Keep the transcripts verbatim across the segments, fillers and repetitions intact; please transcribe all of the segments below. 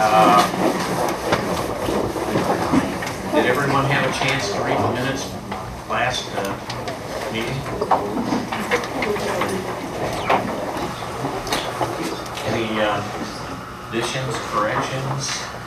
Uh, did everyone have a chance to read the minutes from last uh, meeting? Any uh, additions, corrections?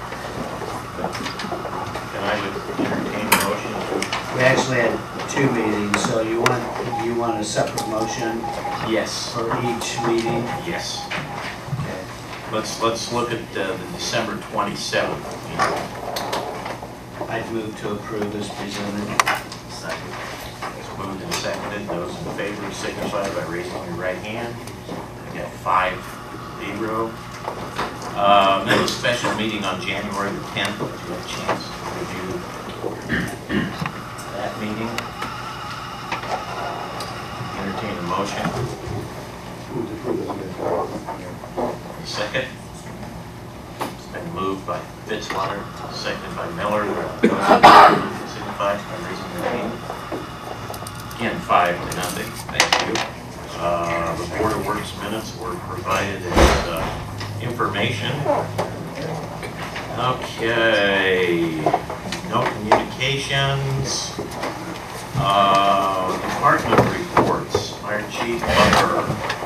Can I entertain a motion? We actually had two meetings, so you want you want a separate motion Yes. for each meeting? Yes. Okay. Let's let's look at uh, the December twenty-seventh meeting. I'd move to approve as presented. Second. It's moved and seconded. Those in favor signify by raising your right hand. I got five zero. Uh, then a special meeting on January the tenth. Did you have a chance to review that meeting? Entertain a motion. Second. It's been moved by Fitzwater, seconded by Miller. Those in favor signify by raising your hand. Again, five to nothing. Thank you. Uh, the Board of Works minutes were provided as uh, information. Okay. No communications. Uh, department reports. Fire Chief Butler.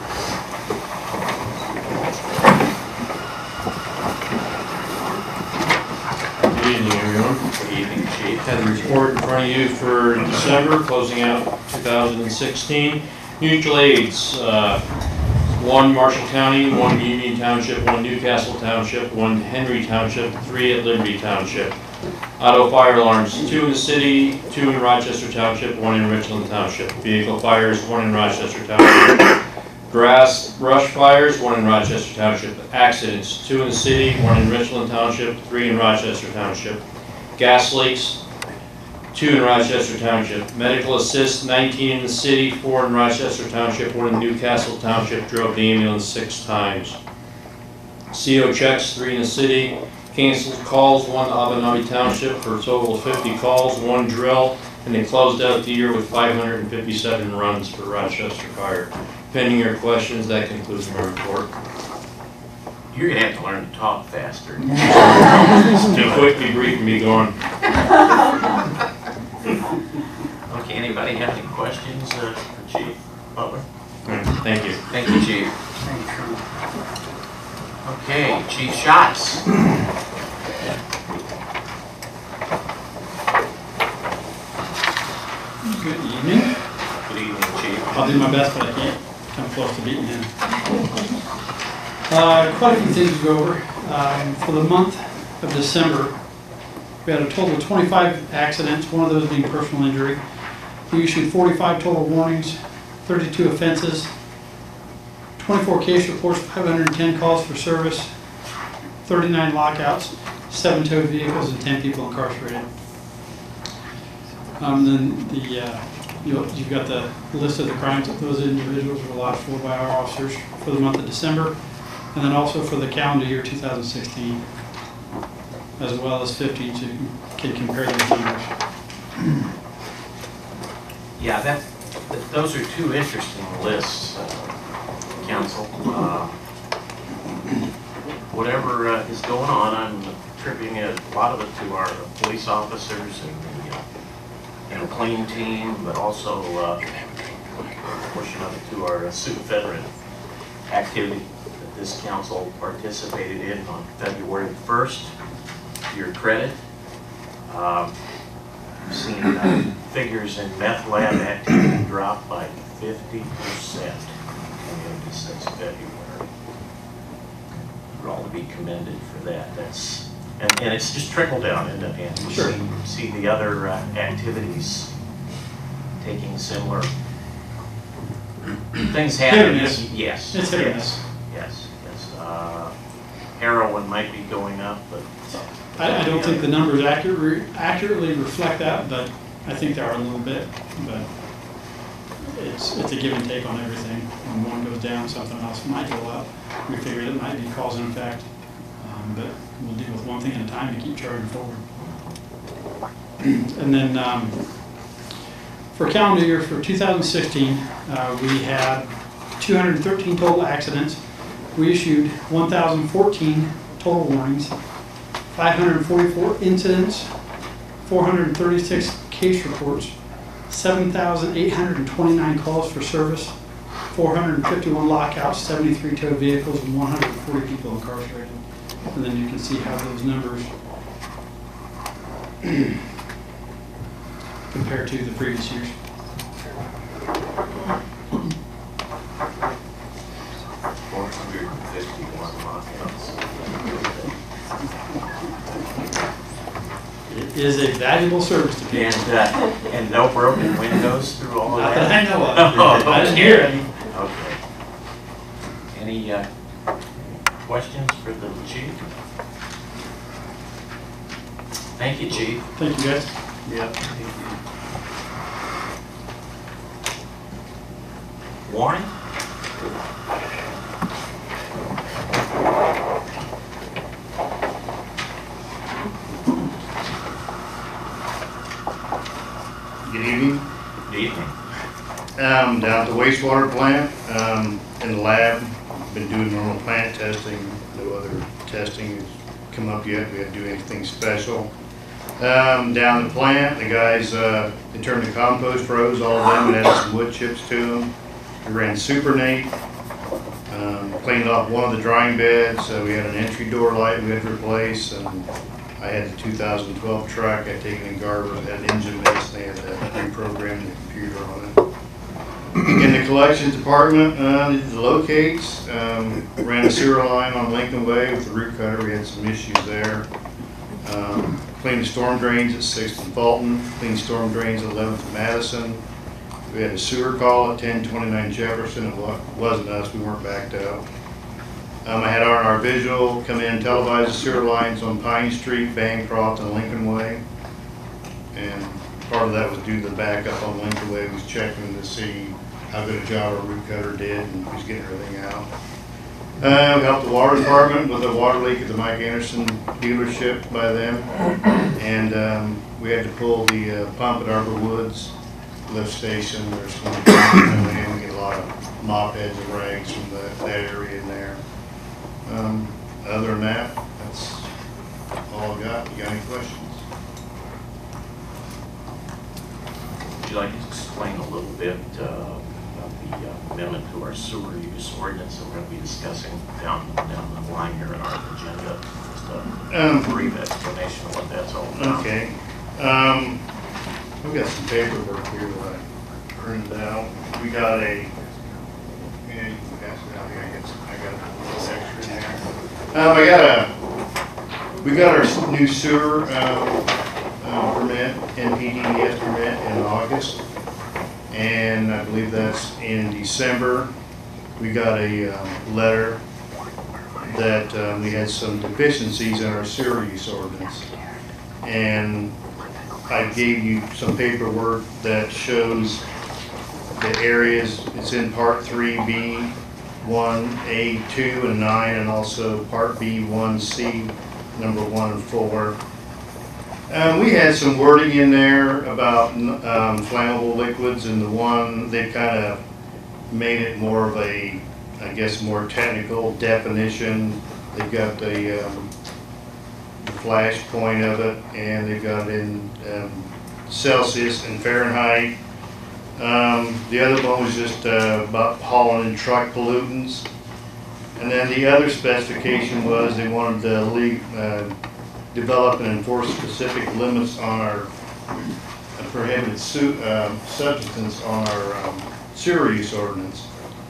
Good evening, everyone. Good evening, Chief. Had the report in front of you for December, closing out two thousand sixteen. Mutual aids, uh, one Marshall County, one Union Township, one Newcastle Township, one Henry Township, three at Liberty Township. Auto fire alarms, two in the city, two in Rochester Township, one in Richland Township. Vehicle fires, one in Rochester Township. Grass brush fires, one in Rochester Township. Accidents, two in the city, one in Richland Township, three in Rochester Township. Gas leaks, two in Rochester Township. Medical assist, nineteen in the city, four in Rochester Township, one in Newcastle Township. Drove the ambulance six times. C O checks, three in the city. Canceled calls, one to Abenabi Township for a total of fifty calls, one drill, and they closed out the year with five hundred fifty-seven runs for Rochester Fire. Pending your questions, that concludes my report. You're going to have to learn to talk faster. It's too quick, be brief, and be gone. Okay, anybody have any questions uh, for Chief Butler? Thank you. Thank you, Chief. Okay, Chief Schatz. Good evening. Good evening, Chief. I'll do my best, but I can't come close to beating him. Uh, quite a few things to go over. Um, for the month of December, we had a total of twenty-five accidents, one of those being personal injury. We issued forty-five total warnings, thirty-two offenses, twenty-four case reports, five hundred ten calls for service, thirty-nine lockouts, seven towed vehicles, and ten people incarcerated. Um, then the uh, you'll, you've got the list of the crimes that those individuals were lodged for by our officers for the month of December, and then also for the calendar year two thousand sixteen, as well as fifty, so you can compare those numbers. Yeah, that, th those are two interesting lists, uh, Council. Uh, whatever uh, is going on, I'm attributing a lot of it to our police officers and the uh, you know, clean team, but also uh, a portion of it to our uh, Sioux veteran activity that this council participated in on February first. To your credit, um, I've seen uh, figures in meth lab activity drop by fifty percent since February. We're all to be commended for that. That's and, and it's just trickle down, and, and you Sure. see, see the other uh, activities taking similar things happening. Yes. Yes, It's hit or yes, yes, yes. Uh, heroin might be going up, but I, I don't think the numbers accurate, accurately reflect that, but I think they are a little bit. But it's it's a give and take on everything. When one goes down, something else might go up. We figured it might be cause and effect, um, but we'll deal with one thing at a time to keep charging forward. And then um, for calendar year for two thousand sixteen, uh, we had two hundred thirteen total accidents. We issued one thousand fourteen total warnings, five hundred forty-four incidents, four hundred thirty-six case reports, seven thousand eight hundred twenty-nine calls for service, four hundred fifty-one lockouts, seventy-three towed vehicles, and one hundred forty people incarcerated. And then you can see how those numbers compared to the previous years. four hundred fifty-one lockouts. It is a valuable service to people. And, uh, and no broken windows through all of Not that that? I know of. I didn't hear any. Okay. Any, uh, questions for the chief? Thank you, chief. Thank you, guys. Yep. Warren? Good evening. Good evening. Um, down at the wastewater plant, um, in the lab, been doing normal plant testing. No other testing has come up yet. We haven't do anything special. Um, down at the plant, the guys, uh, they turned the compost rows, all of them, and added some wood chips to them. We ran Supernate, um, cleaned off one of the drying beds. So we had an entry door light we had to replace, and I had the two thousand twelve truck. I'd taken in Garber, had an engine mess. They had to reprogram the computer on it. In the collections department, uh, the locates, um, ran a sewer line on Lincoln Way with the root cutter. We had some issues there. Um, cleaned the storm drains at sixth and Fulton, cleaned storm drains at eleventh and Madison. We had a sewer call at ten twenty-nine Jefferson. It wa- wasn't us, we weren't backed up. Um, I had R and R Visual come in and televise the sewer lines on Pine Street, Bancroft, and Lincoln Way. And part of that was due to the backup on Lincoln Way. We was checking to see how good a job our root cutter did and who's getting everything out. Uh, we helped the water department with a water leak at the Mike Anderson dealership by them. And um, we had to pull the uh, pump at Arbor Woods lift station. There's some coming in. We get a lot of mop heads and rags from the, that area in there. Um, other than that, that's all I've got. You got any questions? Would you like to explain a little bit uh, about the uh, amendment to our sewer use ordinance that we're going to be discussing down, down the line here in our agenda? Just a Um, brief explanation of what that's all about. Okay. Um, we've got some paperwork here that I printed out. We got a, yeah, you can pass it out here. I guess I got a little extra in there. Um, I got a, we got our new sewer, uh, uh, permit, N P D E S permit in August. And I believe that's in December. We got a, um, letter that, um, we had some deficiencies in our sewer use ordinance. And I gave you some paperwork that shows the areas. It's in part three B, one, A, two, and nine, and also part B, one, C, number one and four. Um, we had some wording in there about um, flammable liquids, and the one, they kind of made it more of a, I guess, more technical definition. They've got the, um, the flash point of it, and they've got it in um, Celsius and Fahrenheit. Um, the other one was just uh, about hauling in truck pollutants. And then the other specification was they wanted to leave, uh, develop and enforce specific limits on our uh, prohibited su uh, substance on our um, sewer use ordinance.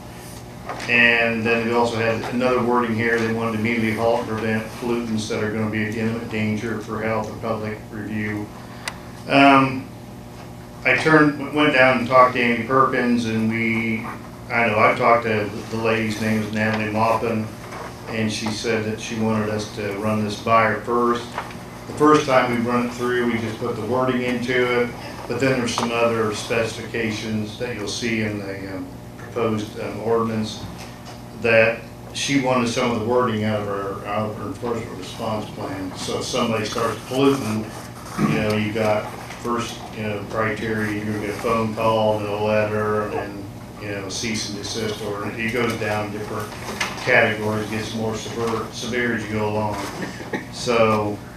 And then we also had another wording here. They wanted to immediately halt and prevent pollutants that are going to be an imminent danger for health or public review. Um, I turned, went down and talked to Amy Perkins, and we, I know, I talked to the lady's name was Natalie Maupin, and she said that she wanted us to run this by her first. The first time we run it through, we just put the wording into it, but then there's some other specifications that you'll see in the um, proposed um, ordinance that she wanted some of the wording out of her, out of her enforcement response plan. So if somebody starts polluting, you know, you got first, you know, criteria, you're gonna get a phone call and a letter, and then, you know, cease and desist order. It goes down different categories, gets more severe, severe as you go along. So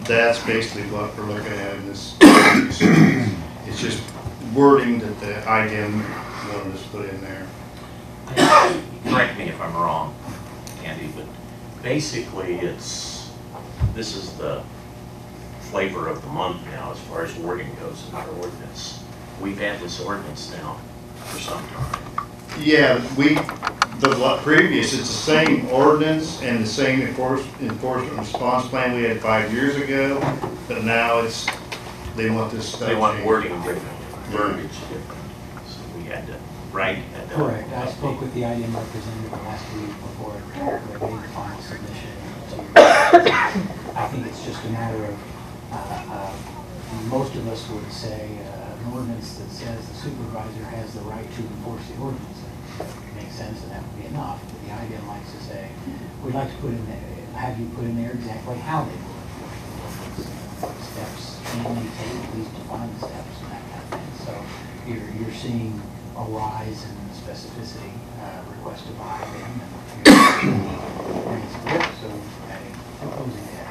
that's basically what we're looking at in this. It's just wording that the I D M wanted us to put in there. Correct me if I'm wrong, Andy, but basically it's, this is the flavor of the month now as far as wording goes in our ordinance. We've had this ordinance now for some time. Yeah, we, the what previous, it's the same ordinance and the same enforce, enforcement response plan we had five years ago, but now it's, they want this stuff They want changed. wording different, verbiage different, so we had to write. had to- Correct. I spoke with the I D M representative last week before they made the final submission to, I think it's just a matter of, uh, uh, most of us would say, uh, an ordinance that says the supervisor has the right to enforce the ordinance. It makes sense, and that would be enough. But the I D M likes to say, we'd like to put in there, have you put in there exactly how they will enforce the ordinance, what steps can they take, please define the steps and that kind of thing. So you're, you're seeing a rise in specificity, uh, requested by them, and you're bringing support, so adding, proposing that.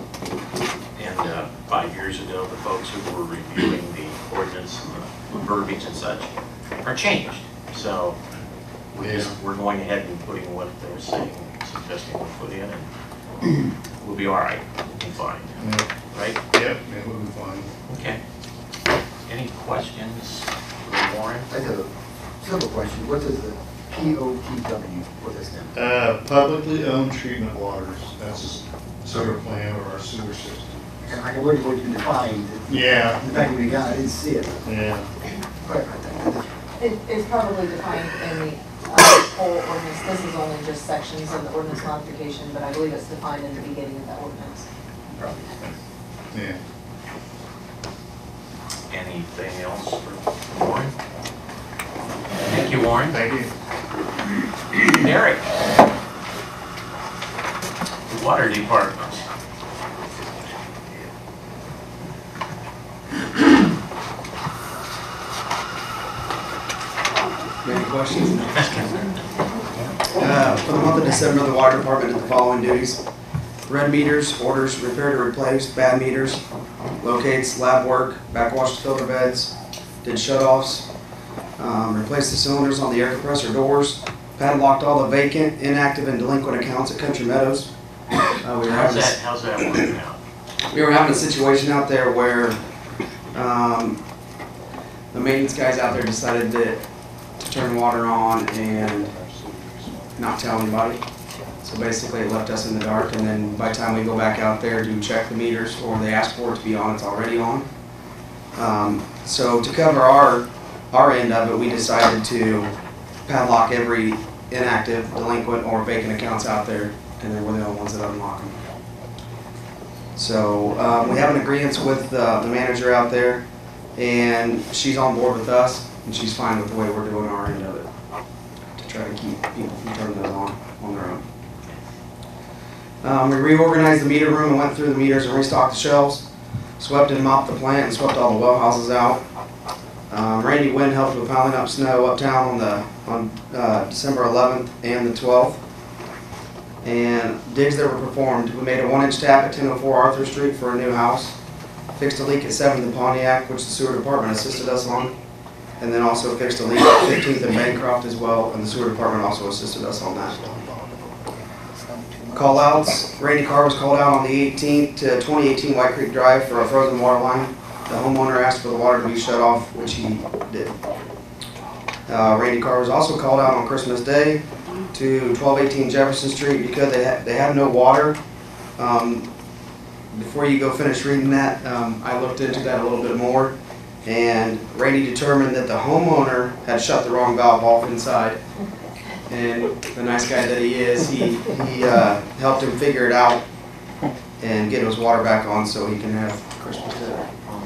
And uh, five years ago, the folks who were reviewing the ordinance and the verbiage and such are changed. So we're, just, we're going ahead and putting what they're saying, suggesting we put in, and we'll be all right. We'll be fine. Yeah. Right? Yep, it will be fine. Okay. Any questions for Warren? I have a simple question. What does the P O T W, what does that stand Uh, publicly owned treatment waters, that's a sewer plant or our sewer system. for? And I can word what you defined. Yeah, The fact that we got, I didn't see it. yeah. But I think It, it's probably defined in the uh, whole ordinance. This is only just sections of the ordinance modification, but I believe it's defined in the beginning of that ordinance. Yeah. Anything else for Warren? Thank you, Warren. Thank you. Derek. The Water Department. Any questions? Uh, For the month of December, the water department did the following duties. Red meters, orders repair to replace, bad meters, locates, lab work, backwash the filter beds, did shut-offs, um, replaced the cylinders on the air compressor doors, padlocked all the vacant, inactive, and delinquent accounts at Country Meadows. Uh, we were How's having that, this- how's that working out? we were having a situation out there where um, the maintenance guys out there decided that to turn water on and not tell anybody. So basically it left us in the dark, and then by the time we go back out there to check the meters, or they ask for it to be on, it's already on. Um, so to cover our, our end of it, we decided to padlock every inactive, delinquent, or vacant accounts out there, and then we're the only ones that unlock them. So um, we have an agreement with uh, the manager out there, and she's on board with us, and she's fine with the way we're doing our end of it, to try to keep people from turning those on on their own. Um, we reorganized the meter room and went through the meters and restocked the shelves, swept and mopped the plant and swept all the well houses out. Um, Randy Wynn helped with piling up snow uptown on the on uh, December eleventh and the twelfth. And digs that were performed. We made a one inch tap at ten oh four Arthur Street for a new house. Fixed a leak at seventh and Pontiac, which the sewer department assisted us on. And then also fixed a leak at fifteenth and Bancroft as well, and the sewer department also assisted us on that. Call outs, Randy Carr was called out on the eighteenth to twenty eighteen White Creek Drive for a frozen water line. The homeowner asked for the water to be shut off, which he did. Uh, Randy Carr was also called out on Christmas Day to twelve eighteen Jefferson Street because they, ha they have no water. Um, before you go finish reading that, um, I looked into that a little bit more, and Randy determined that the homeowner had shut the wrong valve off inside. And the nice guy that he is, he, he uh, helped him figure it out and get his water back on so he can have Christmas dinner.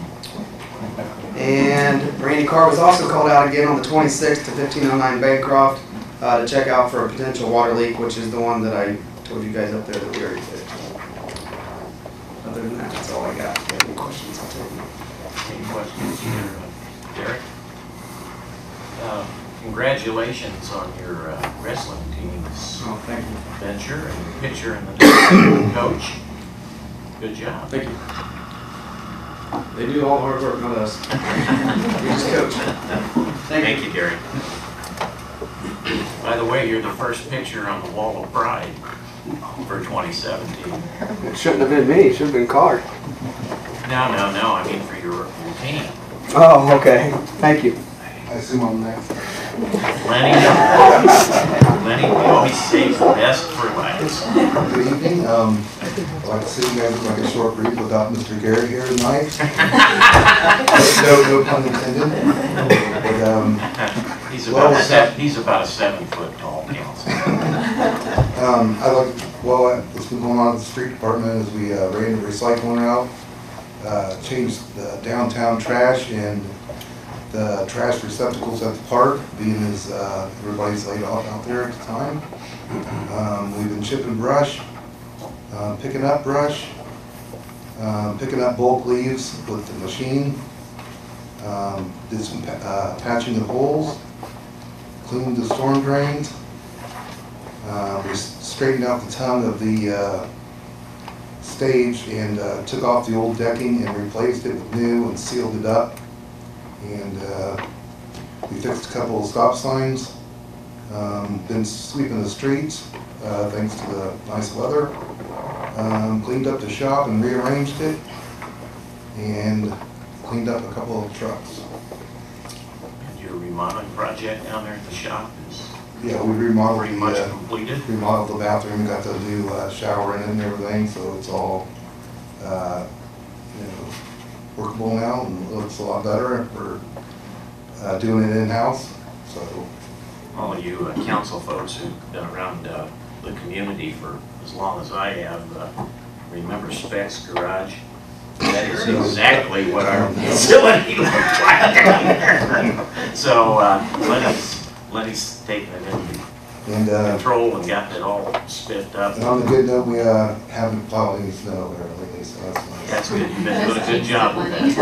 And Randy Carr was also called out again on the twenty-sixth to fifteen oh nine Bancroft uh, to check out for a potential water leak, which is the one that I told you guys up there that we already fixed. Other than that, that's all I got. If you have any questions, I'll take them. Any questions here, uh, Derek? Uh, Congratulations on your uh, wrestling team's Oh, thank you. venture and picture in the coach. Good job. Thank you. They do all the hard work, not us. We just coach. Thank you, Gary. By the way, you're the first picture on the Wall of Pride for twenty seventeen. It shouldn't have been me, it should have been Carr. No, no, no, I mean for your, your team. Oh, okay, thank you. I assume I'm next. Lenny, Lenny, we always save the best for last. Good evening. Um, I'd like to see you guys like a short brief without Mister Gary here tonight. No, no pun intended. But, um, He's about a seven, he's about a seven foot tall council. um, I like, well, uh, what's been going on at the street department is we uh, ran the recycling route, uh, changed the downtown trash and the trash receptacles at the park, being as uh, everybody's laid off out there at the time. Um, we've been chipping brush, uh, picking up brush, uh, picking up bulk leaves with the machine. Um, did some pa uh, patching of holes, cleaned the storm drains. Uh, we straightened out the tongue of the uh, stage and uh, took off the old decking and replaced it with new and sealed it up. And uh, we fixed a couple of stop signs. Um, been sweeping the streets uh, thanks to the nice weather. Um, cleaned up the shop and rearranged it, and cleaned up a couple of trucks. And your remodeling project down there at the shop is Yeah, we remodeled pretty the, much uh, completed. remodeled the bathroom, got the new uh, shower in it and everything, so it's all, uh, you know, workable now and looks a lot better for uh, doing it in-house. So All of you uh, council folks who've been around uh, the community for as long as I have, uh, remember Specs Garage? That is exactly what our facility looked like down there. So uh, Lenny's, Lenny's taken it into and uh, control and got it all spiffed up. and on the good note, we uh, haven't plowed any snow there lately, so that's nice. That's good. You've been doing a good job with that.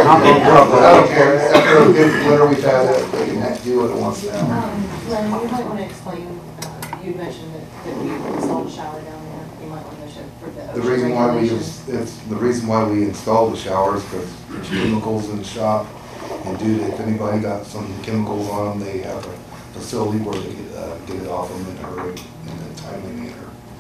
I don't care. After a good winter we've had, it, they can do what it wants now. Um, Len, you might want to explain, uh, you mentioned that, that we installed a shower down there. You might want to show for the. The reason why we, it's, the reason why we installed the showers, because there's chemicals in the shop, and due to, if anybody got some chemicals on them, they have a facility where they get, uh, get it off them in a hurry, in a timely manner.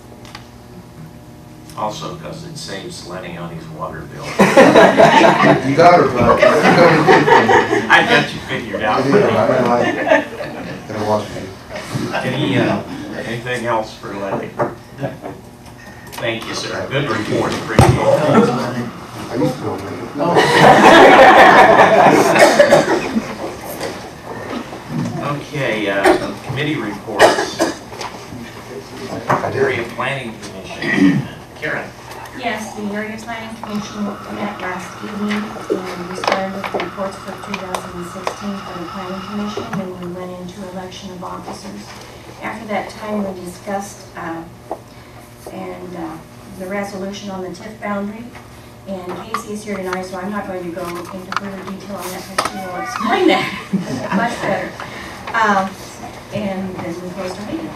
Also, because it saves Lenny on his water bill. You got her, bud. I got you figured out. I do, I, I, gotta watch you. Any, uh, anything else for Lenny? Thank you, sir. Good report. Appreciate it. I used to go with it. Okay, uh, committee reports. Area Planning Commission. Karen. Yes, the Area Planning Commission met last evening, and we started with the reports for two thousand sixteen for the Planning Commission, and we went into election of officers. After that time, we discussed uh, and uh, the resolution on the TIF boundary, and Casey is here tonight, so I'm not going to go into further detail on that, because she will explain that much better. Um, and then we closed our meeting.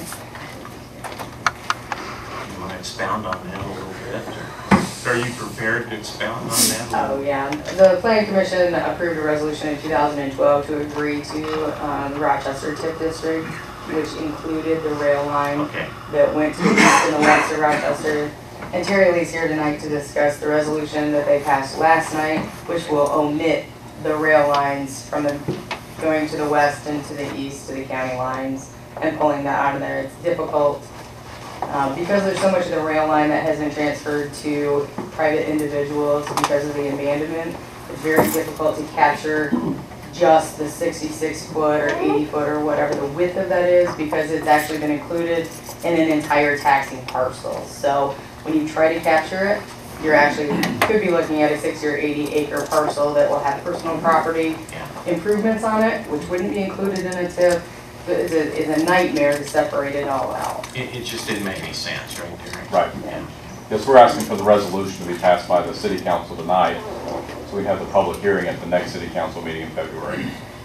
You want to expound on that a little bit? Or are you prepared to expound on that? Oh, yeah. The Planning Commission approved a resolution in two thousand twelve to agree to um, the Rochester TIF district, which included the rail line Okay. that went to the east and the west of Rochester. And Terry Lee's here tonight to discuss the resolution that they passed last night, which will omit the rail lines from the, going to the west and to the east to the county lines and pulling that out of there. It's difficult um, because there's so much of the rail line that has been transferred to private individuals because of the abandonment. It's very difficult to capture just the sixty-six foot or eighty foot or whatever the width of that is, because it's actually been included in an entire taxing parcel. So when you try to capture it, you're actually, could be looking at a sixty or eighty acre parcel that will have personal property improvements on it, which wouldn't be included in a TIF. But it's a, it's a nightmare to separate it all out. It, it just didn't make any sense, right, Terry? Right. Yes, we're asking for the resolution to be passed by the city council tonight, so we have the public hearing at the next city council meeting in February.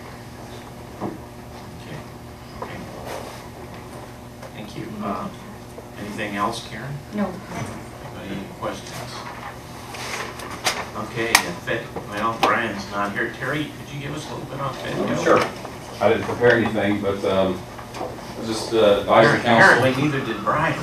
Okay. Okay. Thank you. Uh, anything else, Karen? No. Anybody Any questions? Okay, and Fed, well, Brian's not here. Terry, could you give us a little bit on Fed? Sure. I didn't prepare anything, but um, just uh, advise the council. Apparently neither did Brian.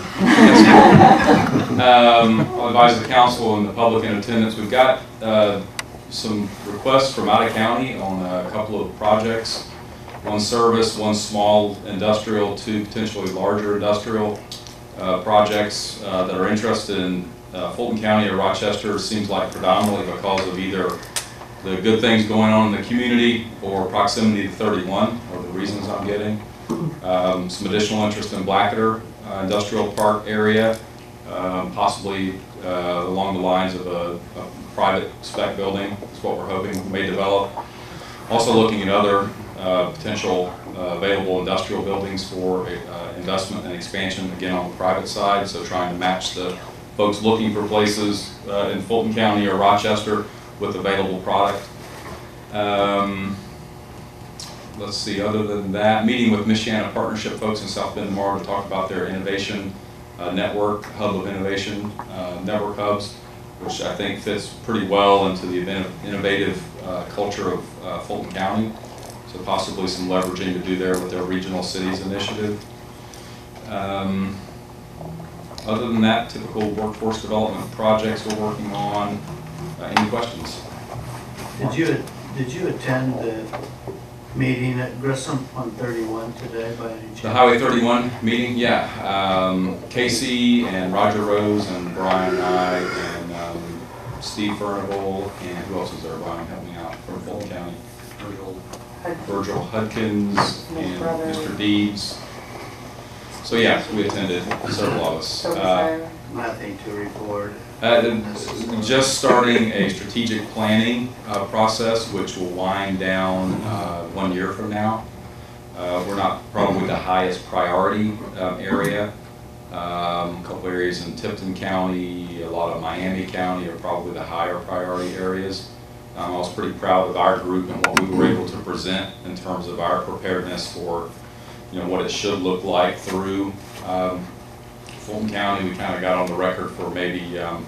Um, I'll advise the council and the public in attendance. We've got uh, some requests from out of county on a couple of projects. One service, one small industrial, two potentially larger industrial uh, projects uh, that are interested in uh, Fulton County or Rochester. Seems like predominantly because of either the good things going on in the community or proximity to thirty-one are the reasons I'm getting. Um, some additional interest in Blackadder uh, Industrial Park area, um, possibly uh, along the lines of a, a private spec building. That's what we're hoping may develop. Also looking at other uh, potential uh, available industrial buildings for uh, investment and expansion, again on the private side, so trying to match the folks looking for places uh, in Fulton County or Rochester with available product. Um, let's see, other than that, meeting with Michiana Partnership folks in South Bend tomorrow to talk about their innovation uh, network, hub of innovation, uh, network hubs, which I think fits pretty well into the innovative uh, culture of uh, Fulton County. So possibly some leveraging to do there with their regional cities initiative. Um, other than that, typical workforce development projects we're working on. Uh, any questions? Did you, did you attend the meeting at Grissom on thirty-one today by any chance? The Highway thirty-one meeting, yeah. Um, Casey and Roger Rose and Brian and I and um, Steve Furnival and who else was there? Brian, help me out from Fulton County. Virgil, Virgil Hudkins and Mister Deeds. So yeah, we attended, several of us. Uh, Nothing to report. Uh, just starting a strategic planning uh, process, which will wind down uh, one year from now. Uh, we're not probably the highest priority um, area. Um, a couple areas in Tipton County, a lot of Miami County are probably the higher priority areas. Um, I was pretty proud of our group and what we were able to present in terms of our preparedness for, you know, what it should look like through um, Fulton County. We kind of got on the record for maybe um,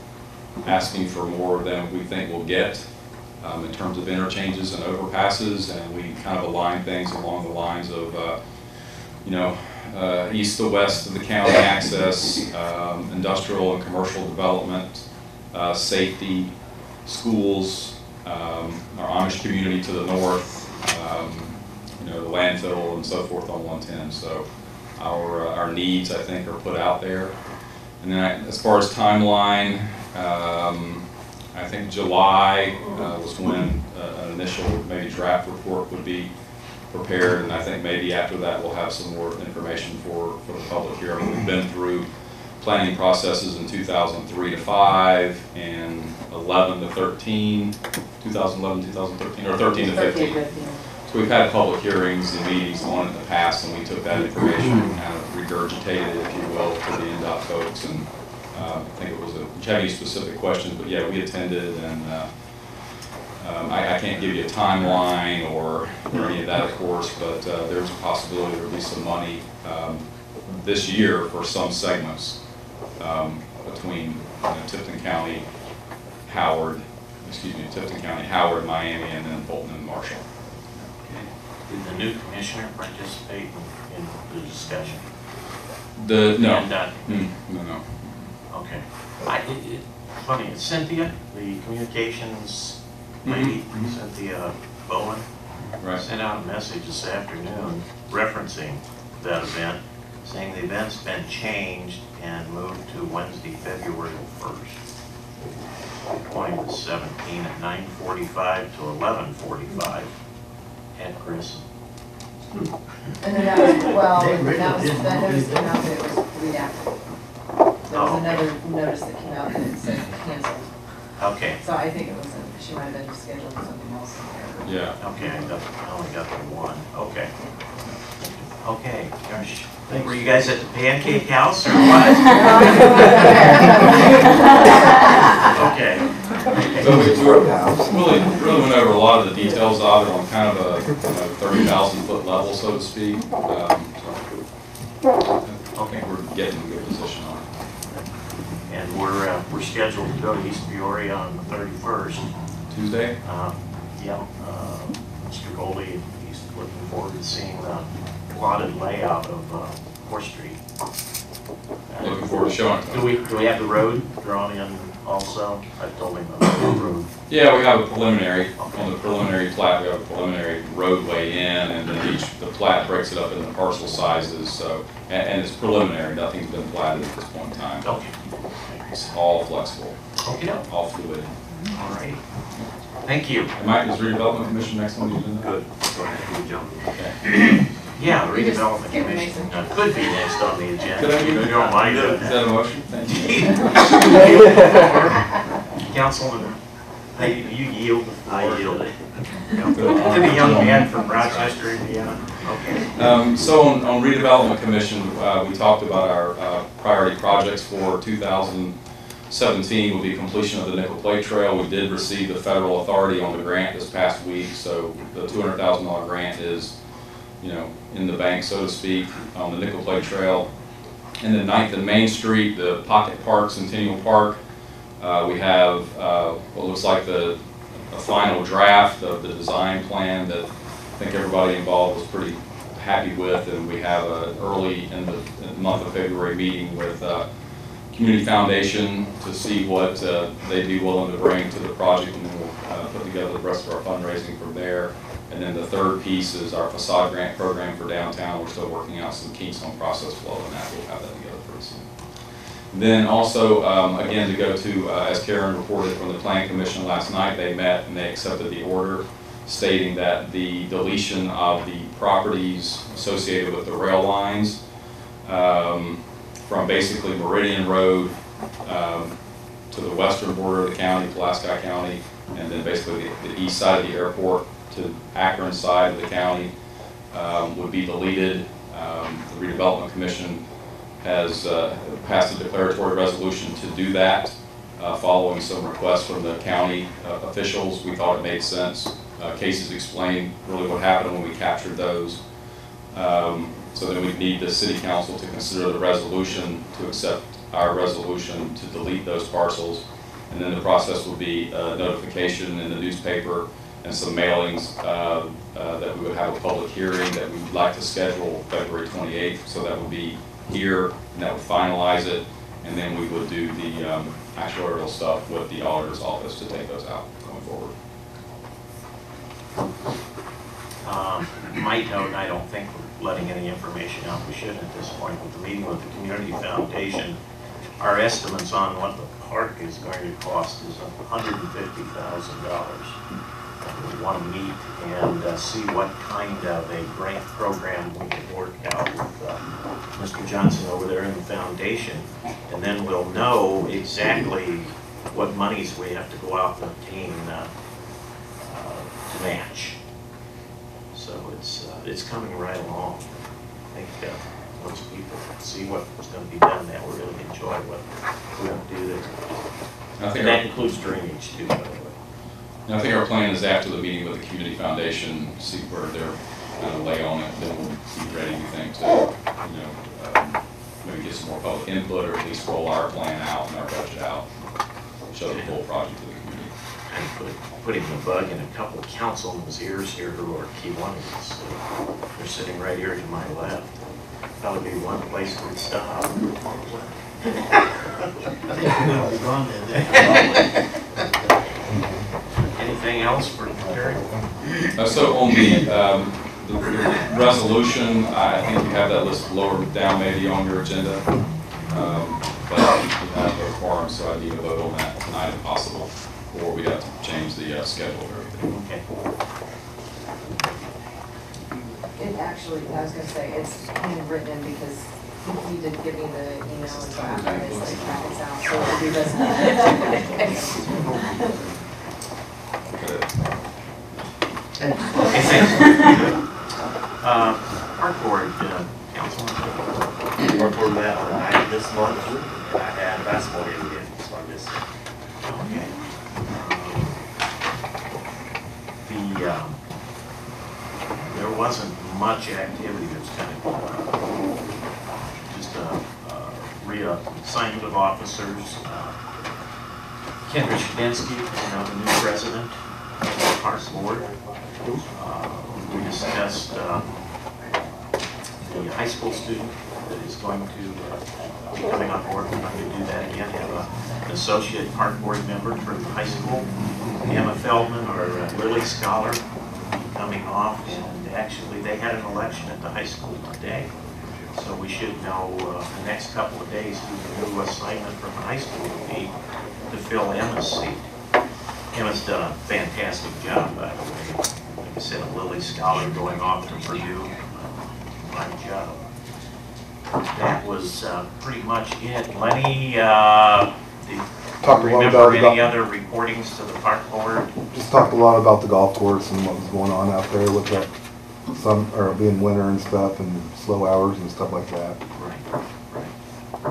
asking for more than we think we'll get um, in terms of interchanges and overpasses, and we kind of aligned things along the lines of, uh, you know, uh, east to west of the county access, um, industrial and commercial development, uh, safety, schools, um, our Amish community to the north, um, you know, the landfill and so forth on one ten. So our uh, our needs, I think, are put out there. And then I, as far as timeline, um, I think July uh, was when uh, an initial maybe draft report would be prepared, and I think maybe after that we'll have some more information for, for the public here. I mean, we've been through planning processes in two thousand three to five and eleven to thirteen, two thousand eleven, two thousand thirteen, or thirteen to fifteen. So we've had public hearings and meetings on it in the past, and we took that information and kind of regurgitated it, if you will, to the N D O T folks. And uh, I think it was a, did you have any specific questions? But yeah, we attended, and uh, um, I, I can't give you a timeline or, or any of that, of course, but uh, there's a possibility there will be some money um, this year for some segments um, between you know, Tipton County, Howard, excuse me, Tipton County, Howard, Miami, and then Fulton and Marshall. Did the new commissioner participate in, in the discussion? The, no. And, uh, Mm, no, no. Okay. I, it, it, funny, Cynthia, the communications lady, Mm-hmm. Cynthia Bowen, Right. sent out a message this afternoon referencing that event, saying the event's been changed and moved to Wednesday, February first. Going to seventeen at nine forty-five to eleven forty-five at Grissom. And then that was, well, They really that was, didn't that notice do came out that it was redacted. There was Oh. another notice that came out that it said canceled. Okay, So I think it was, a- she might have been scheduling something else in there. Yeah. okay, I got, I only got the one, okay. Okay, gosh, were you guys at the pancake house or what? Okay. So we we really, really went over a lot of the details of it on kind of a you know, thirty thousand foot level, so to speak. Um, so I think we're getting a good position on it. And And we're, uh, we're scheduled to go to East Peoria on the thirty-first. Tuesday? Uh, yeah, uh, Mister Goldie, he's looking forward to seeing the plotted layout of, uh, Fourth Street. Looking forward to showing it to Do him. we, do we have the road drawn in also? I told him about the road. Yeah, we have a preliminary, on the preliminary plat, we have a preliminary roadway in, and then each, the plat breaks it up into parcel sizes, so, and, and it's preliminary, nothing's been platted at this point in time. Okay. It's all flexible, Okay, all fluid. all right. Thank you. And Mike, is redevelopment commission next one you did? Good. Go ahead, you jump. Okay. Yeah, the You just redevelopment get commission amazing. uh, could be next on the agenda. Could I You be- don't mind Is it? that a motion? Thank you. Councilman, hey, you yield the floor. I yield it. To the young man from Rochester, Indiana. Okay. Um, so on, on redevelopment commission, uh, we talked about our, uh, priority projects for two thousand seventeen will be completion of the Nickel Plate Trail. We did receive the federal authority on the grant this past week, so the two hundred thousand dollar grant is, you know, in the bank, so to speak, on the Nickel Plate Trail. And then Ninth and Main Street, the Pocket Park, Centennial Park, uh, we have, uh, what looks like the, a final draft of the design plan that I think everybody involved was pretty happy with, and we have a early in the, in the month of February meeting with, uh, Community Foundation to see what uh, they'd be willing to bring to the project, and then we'll uh, put together the rest of our fundraising from there. And then the third piece is our facade grant program for downtown. We're still working out some kinks on process flow, and that we'll have that together pretty soon. Then also, um, again, to go to, uh, as Karen reported from the Planning Commission last night, they met and they accepted the order stating that the deletion of the properties associated with the rail lines um, from basically Meridian Road um, to the western border of the county, Pulaski County, and then basically the, the east side of the airport to Akron side of the county um, would be deleted. Um, the Redevelopment Commission has uh, passed a declaratory resolution to do that. Uh, following some requests from the county uh, officials, we thought it made sense. Uh, cases explained really what happened when we captured those. Um, So then we'd need the city council to consider the resolution to accept our resolution to delete those parcels. And then the process would be a notification in the newspaper and some mailings uh, uh, that we would have a public hearing that we would like to schedule February twenty-eighth. So that would be here, and that would finalize it. And then we would do the um, actuarial stuff with the auditor's office to take those out going forward. Um, you might note, and I don't think we're letting any information out, we should at this point, with the meeting with the Community Foundation, our estimates on what the park is going to cost is one hundred fifty thousand dollars. We want to meet and uh, see what kind of a grant program we can work out with uh, Mister Johnson over there in the foundation, and then we'll know exactly what monies we have to go out and obtain uh, uh, to match. So it's, uh, it's coming right along. I think uh, once people see what's going to be done, they'll really enjoy what we're going to do there. I think And that our- includes drainage too, by the way. And I think our plan is after the meeting with the Community Foundation, see where they're kind of lay on it, then we'll be ready, we think, to, you know, um, maybe get some more public input, or at least roll our plan out and our budget out, show the whole project to the community. And put, putting the bug in a couple of councilmen's ears here who are Kiwanis. Uh, they're sitting right here to my left. That would be one place we'd stop. We'll be gone then. Anything else for Terry? Uh, so on the, um, the, the resolution, I think you have that list lower down maybe on your agenda. Um, but we have a quorum, so I need a vote on that tonight if possible, or we'd have to change the uh, schedule or everything. Okay. It actually, I was gonna say, it's handwritten in because he did give me the email, and so after this, like, packets out, so it'll be this. Okay, thank you. Uh, Park Board, uh, Councilman. Park Board met on the ninth this month, and I had a basketball game again, so I missed it. Okay. The, um, there wasn't much activity. It was kind of uh, just a, a reassignment of officers. Uh, Kendra Shadensky is now the new president of the Parks Board. Uh, we discussed uh, the high school student that is going to uh, be coming on board. We're going to do that again. Have a, an associate park board member for the high school. Emma Feldman, our uh, Lilly Scholar, coming off, and actually they had an election at the high school today. So we should know uh, the next couple of days who the new assignment from the high school will be to fill Emma's seat. Emma's done a fantastic job, by the way. Like I said, a Lilly Scholar going off from Purdue. Fine job. That was uh, pretty much it. Lenny, uh, do you Talked a lot remember about any the- other reportings to the park board? Just talked a lot about the golf course and what was going on out there with that sun, or being winter and stuff and slow hours and stuff like that. Right, right.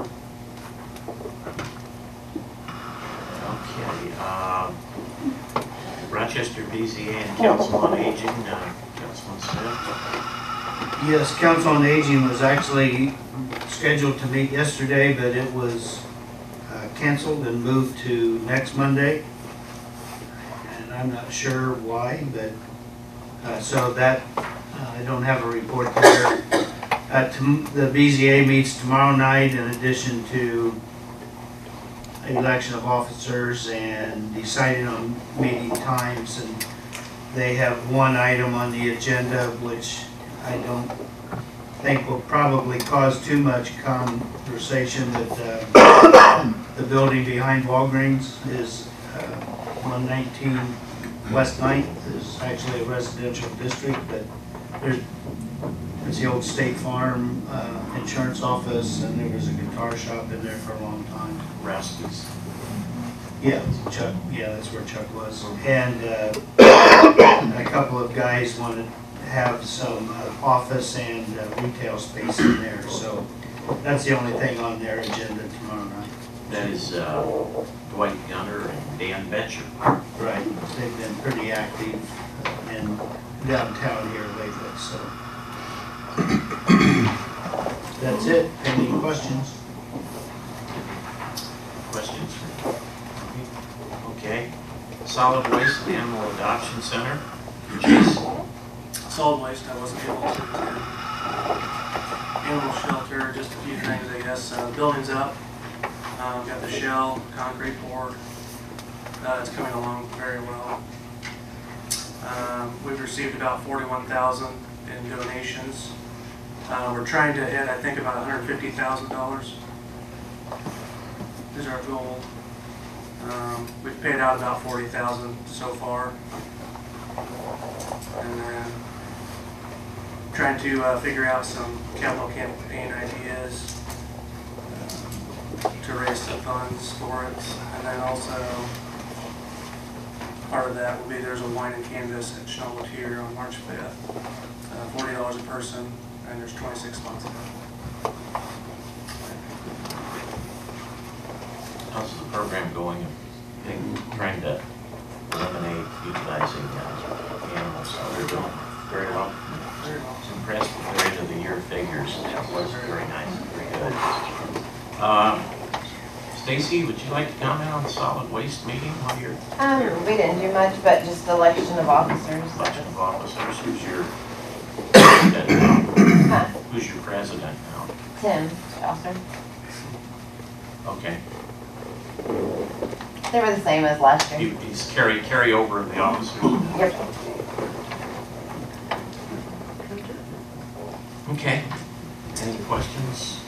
Okay, uh, Rochester B Z A and Council on Aging, uh, Councilman Smith. Yes, Council on Aging was actually scheduled to meet yesterday, but it was uh, canceled and moved to next Monday. And I'm not sure why, but, uh, so that, uh, I don't have a report there. Uh, tom- The B Z A meets tomorrow night in addition to election of officers and deciding on meeting times. And they have one item on the agenda which I don't think will probably cause too much conversation, that uh, the building behind Walgreens is uh, one nineteen West ninth is actually a residential district, but there's, it's the old State Farm uh, insurance office, and there was a guitar shop in there for a long time. Rascals. Yeah, Chuck, yeah, that's where Chuck was. And uh, a couple of guys wanted to have some uh, office and uh, retail space in there, so that's the only thing on their agenda tomorrow night. That is uh, Dwight Gunner and Dan Betcher. Right, they've been pretty active in downtown here lately, so. That's it. Any questions? Questions? Okay. Solid Waste and Animal Adoption Center. Chase. Solid waste, I wasn't able to attend. Animal shelter, just a few things, I guess. Uh, building's up. Uh, got the shell, concrete poured. Uh, it's coming along very well. Um, we've received about forty-one thousand in donations. Uh, we're trying to hit, I think, about one hundred fifty thousand dollars is our goal. Um, we've paid out about forty thousand so far. And then trying to uh, figure out some capital campaign ideas uh, to raise some funds for it. And then also, part of that will be there's a wine and canvas at Chenault here on March fifth. Uh, forty dollars a person, and there's twenty-six spots available. How's the program going? I think trying to eliminate utilizing uh, animals. How they're doing? Very well. Very well. I was impressed with their end of the year figures. That was very nice, very good. Uh, Stacy, would you like to comment on the solid waste meeting while you're Um, here? we didn't do much, but just election of officers. Election of officers. Who's your president now? Huh? Who's your president now? Tim Chaucer. Okay. They were the same as last year. You- He's carry carry over of the officers. Yep. Okay. Any questions?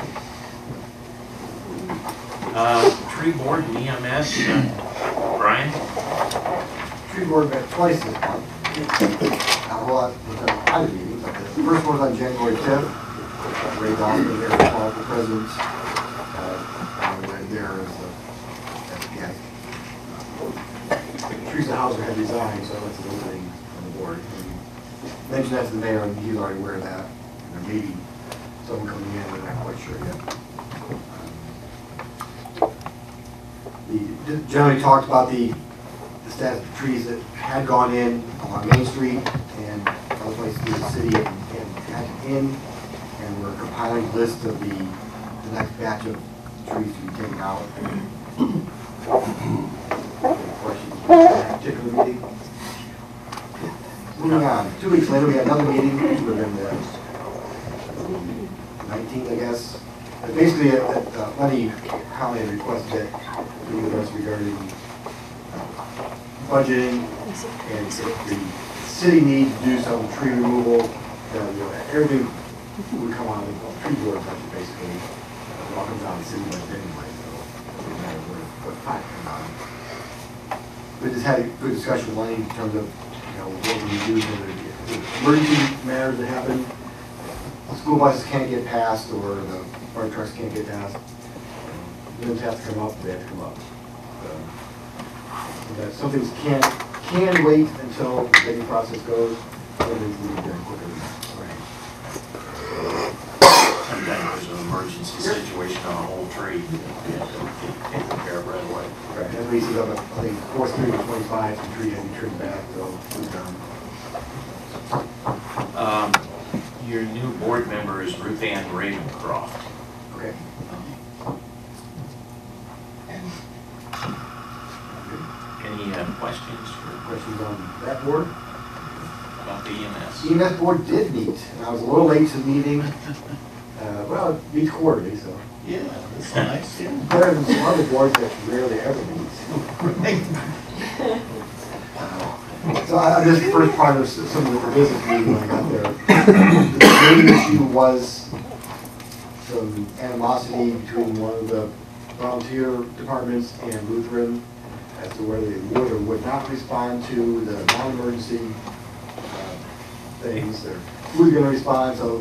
Uh, tree board and E M S, uh, Brian? Tree board met twice this month. Not a lot, we've had quite a meeting, but the first one was on January tenth. Ray Dalton there, all the presidents, uh, and we went there as the, as the guest. Teresa Hauser had resigned, so that's the opening on the board. And mentioned that to the mayor, and he's already aware of that. And there may be someone coming in, we're not quite sure yet. We generally talked about the, the status of the trees that had gone in along Main Street and other places through the city and, and had in, and we're compiling a list of the the next batch of trees to be taken out. Any questions on that particular meeting? Moving on, two weeks later, we had another meeting, which would have been the nineteenth, I guess. But basically, at, at uh, Lenny Conley had requested that we with us regarding budgeting, and if the city needs to do some tree removal, uh, you know, everything would come on the tree board budget, basically. It all comes out of the city budget anyway, so it doesn't matter what, what pot comes on. We just had a good discussion with Lenny in terms of, you know, what we do when the emergency matters that happen. The school buses can't get past, or the fire trucks can't get past. Limbs have to come up, they have to come up. So, so that some things can, can wait until the bidding process goes, other things need to be done quicker than that. Sometimes there's an emergency situation on a whole tree, you have to get taken care of right away. Right, as we see, I think fourth three to twenty-five, the tree had to be trimmed back, so it's done. Um, Your new board member is Ruth Ann Ravencroft. Okay. Any uh, questions for Questions on that board? about the E M S? E M S board did meet, and I was a little late to the meeting. Uh, well, it meets quarterly, so. Yeah, that's nice. Yeah. Better than some other boards that rarely ever meet. So I, I just first part of some of the business meeting when I got there. The main issue was some animosity between one of the volunteer departments and Lutheran as to whether they would or would not respond to the non-emergency uh, things, or who's going to respond. So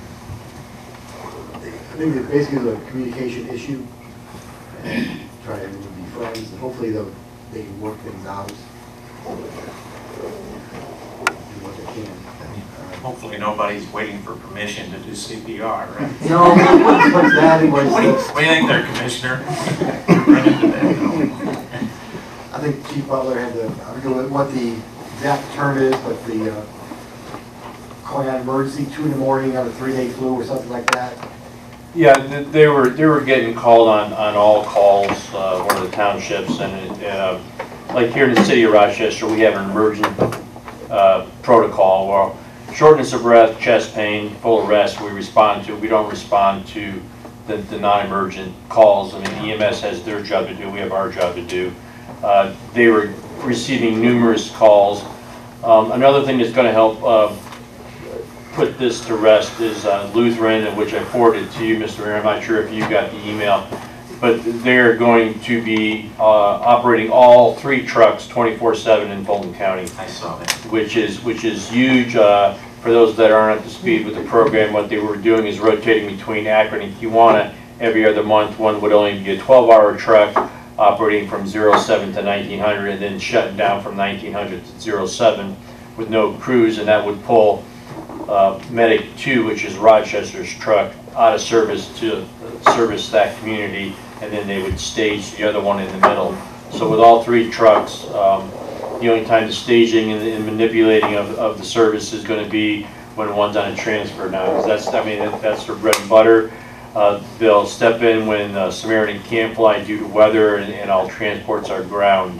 I think that basically it's a communication issue, and try to be friends, and hopefully they'll, they can work things out. Do what they can. Uh, Hopefully nobody's waiting for permission to do C P R, right? No, what's that? It was, What do you uh, what do you think there, Commissioner? Run into that, no? I think Chief Butler had the, I don't know what the exact term is, but the, uh, calling out emergency, two in the morning on a three-day flu or something like that. Yeah, th- they were, they were getting called on, on all calls, uh, one of the townships, and, it, uh, like here in the city of Rochester, we have an emergent, uh, protocol where shortness of breath, chest pain, full arrest, we respond to. We don't respond to the, the non-emergent calls. I mean, E M S has their job to do, we have our job to do. Uh, they were receiving numerous calls. Um, another thing that's gonna help, uh, put this to rest is uh, Lutheran, which I forwarded to you, Mister Mayor. I'm not sure if you got the email, but they're going to be uh, operating all three trucks twenty-four seven in Fulton County. I saw that. Which is which is huge. Uh, for those that aren't up to speed with the program, what they were doing is rotating between Akron and Kewanna every other month. One would only be a twelve hour truck operating from zero seven to nineteen hundred, and then shutting down from nineteen hundred to zero seven with no crews, and that would pull Uh, Medic two, which is Rochester's truck, out of service to service that community, and then they would stage the other one in the middle. So with all three trucks, um, the only time the staging and, and manipulating of, of the service is going to be when one's on a transfer now, because that's, I mean, that's their bread and butter. Uh, they'll step in when uh, Samaritan can't fly due to weather, and, and all transports are ground.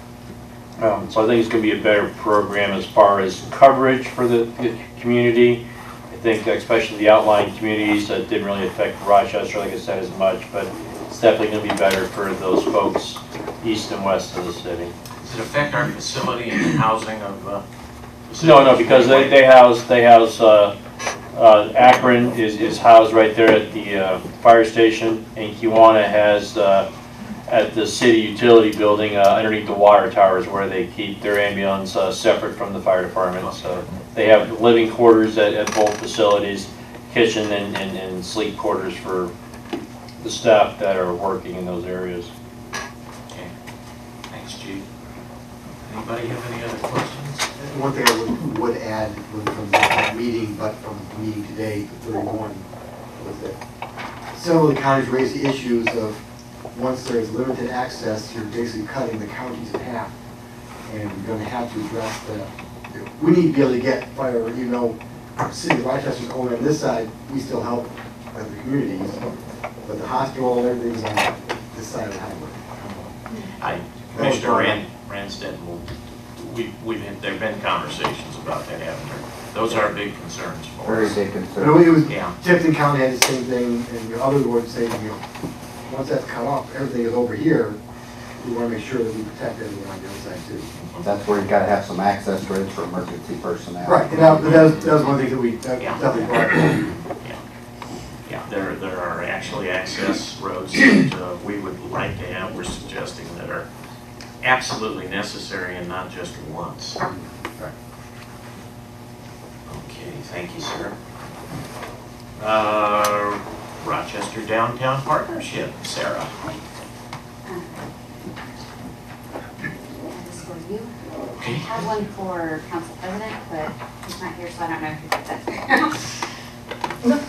Um, so I think it's going to be a better program as far as coverage for the, the community. I think especially the outlying communities that didn't really affect Rochester, like I said, as much, but it's definitely going to be better for those folks east and west of the city. Does it affect our facility and housing of? Uh, No, no, because they, they house, they house, uh, uh, Akron is, is housed right there at the uh, fire station, and Kewanna has uh, at the city utility building uh, underneath the water towers where they keep their ambulance uh, separate from the fire department. So they have living quarters at, at both facilities, kitchen and, and, and sleep quarters for the staff that are working in those areas. Okay. Thanks, Chief. Anybody have any other questions? One thing I would, would add was from that meeting, but from the meeting today, thirty-one, was that several of the counties raised the issues of once there's limited access, you're basically cutting the counties in half. And you're going to have to address that. We need to be able to get fire, you know, the city of Rochester's only on this side, we still help other communities. But but the hospital and everything's on this side of the highway. I, Commissioner Rand, Randstad, will, we, we've, had- there've been conversations about that, haven't there? Those are big concerns for Very us. big But concern. it was, Yeah. Tipton County had the same thing, and the other would say, you know, once that's cut off, everything is over here, we wanna make sure that we protect everyone on the other side too. That's where you gotta have some access roads for emergency personnel. Right, and that, that was, that was one thing that we, that Yeah. definitely brought up. Yeah, there, there are actually access roads that uh, we would like to have, we're suggesting that are absolutely necessary and not just once. Okay, thank you, sir. Uh, Rochester Downtown Partnership, Sarah. This is for you. I Okay. have one for council president, but he's not here, so I don't know if you put that.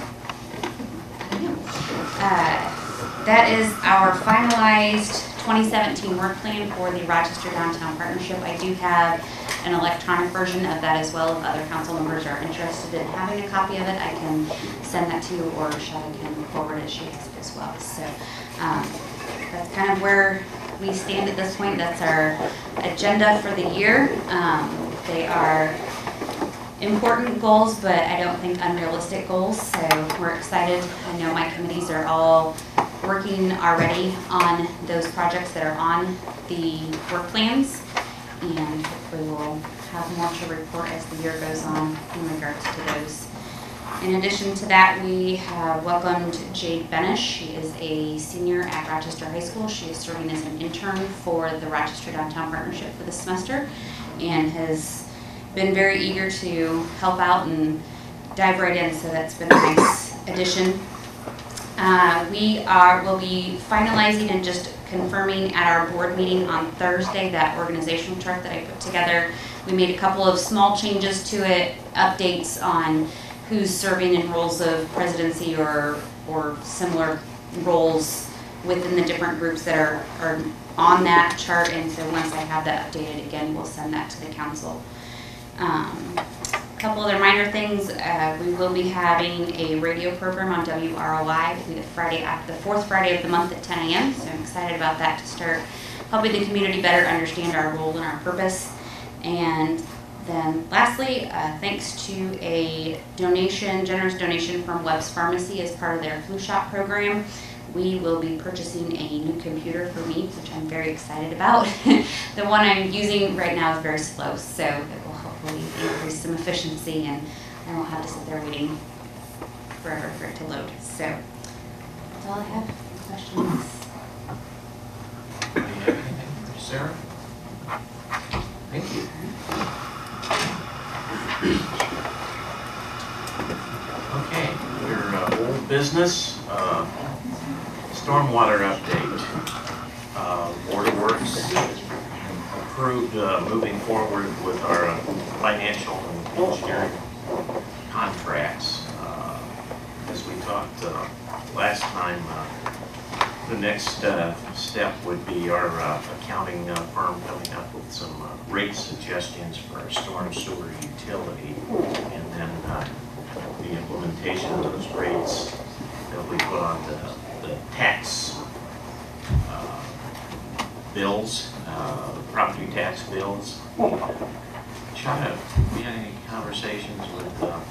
Uh, That is our finalized twenty seventeen work plan for the Rochester Downtown Partnership. I do have an electronic version of that as well. If other council members are interested in having a copy of it, I can send that to you, or Shelley can forward it, she has it as well. So um, that's kind of where we stand at this point. That's our agenda for the year. Um, They are important goals, but I don't think unrealistic goals, so we're excited. I know my committees are all working already on those projects that are on the work plans, and hopefully we'll have more to report as the year goes on in regards to those. In addition to that, we have welcomed Jade Benish. She is a senior at Rochester High School. She is serving as an intern for the Rochester Downtown Partnership for this semester, and has been very eager to help out and dive right in, so that's been a nice addition. Uh, we are, will be finalizing and just confirming at our board meeting on Thursday that organizational chart that I put together. We made a couple of small changes to it, updates on who's serving in roles of presidency or, or similar roles within the different groups that are, are on that chart, and so once I have that updated again, we'll send that to the council. Um, a couple other minor things, uh, we will be having a radio program on W R O I. It'll be the Friday after the fourth Friday of the month at ten A M So I'm excited about that, to start helping the community better understand our role and our purpose. And then lastly, uh, thanks to a donation, generous donation from Webb's Pharmacy as part of their flu shot program, we will be purchasing a new computer for me, which I'm very excited about. The one I'm using right now is very slow, so it will hopefully increase some efficiency, and I won't have to sit there waiting forever for it to load. So that's all I have. Any questions? Do you have anything for Sarah? Thank you. Okay, your uh, old business, uh, stormwater update. Uh, Board of Works approved uh, moving forward with our uh, financial and engineering contracts. Uh, As we talked uh, last time, uh, the next uh, step would be our uh, accounting uh, firm coming up with some uh, rate suggestions for our storm sewer utility, and then uh, the implementation of those rates that we put on the, the tax uh, bills, uh, property tax bills. Shana, we had any conversations with uh,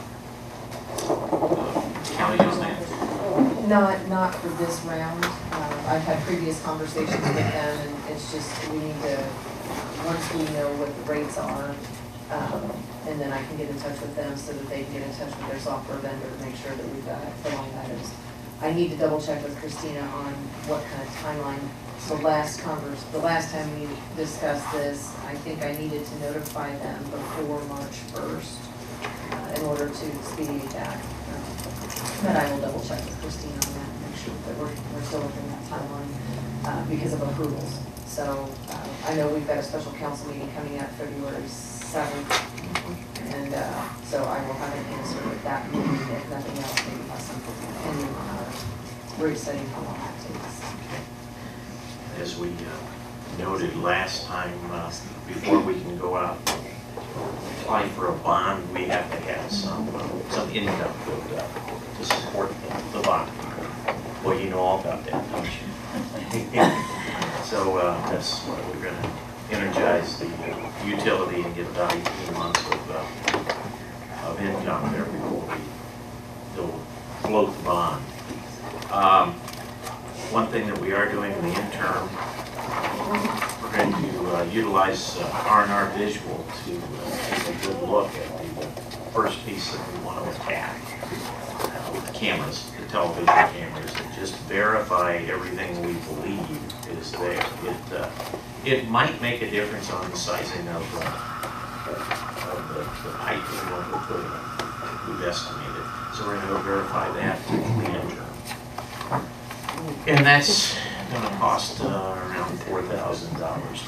the county on that? Not, not for this round. Uh, I've had previous conversations with them, and it's just, we need to, once we know what the rates are, um, and then I can get in touch with them so that they can get in touch with their software vendor to make sure that we've got the line items. I need to double check with Christina on what kind of timeline. The last convers, the last time we discussed this, I think I needed to notify them before March first uh, in order to expedite that. Um, But I will double check with Christina on that, and make sure that we're, we're still within that timeline uh, because of approvals. So uh, I know we've got a special council meeting coming up February seventh, and uh, so I will have an answer at that meeting, if nothing else, maybe have something pending on our rate setting, how long that takes. As we uh, noted last time, uh, before we can go out and apply for a bond, we have to have some uh, some income built up to support the, the bond. Well, you know all about about that, don't you? So uh, that's why we're going to energize the uh, utility and get about eighteen months of, uh, of income there before we do float the bond. Um, one thing that we are doing in the interim, we're going to uh, utilize uh, R and R Visual to uh, take a good look at the first piece that we want to attack uh, with the cameras, the television cameras, and just verify everything we believe is there. It, uh, it might make a difference on the sizing of, uh, of the, the pipe that we want to put in. We've estimated. So we're going to go verify that in the interim. And that's going to cost uh, around four thousand dollars.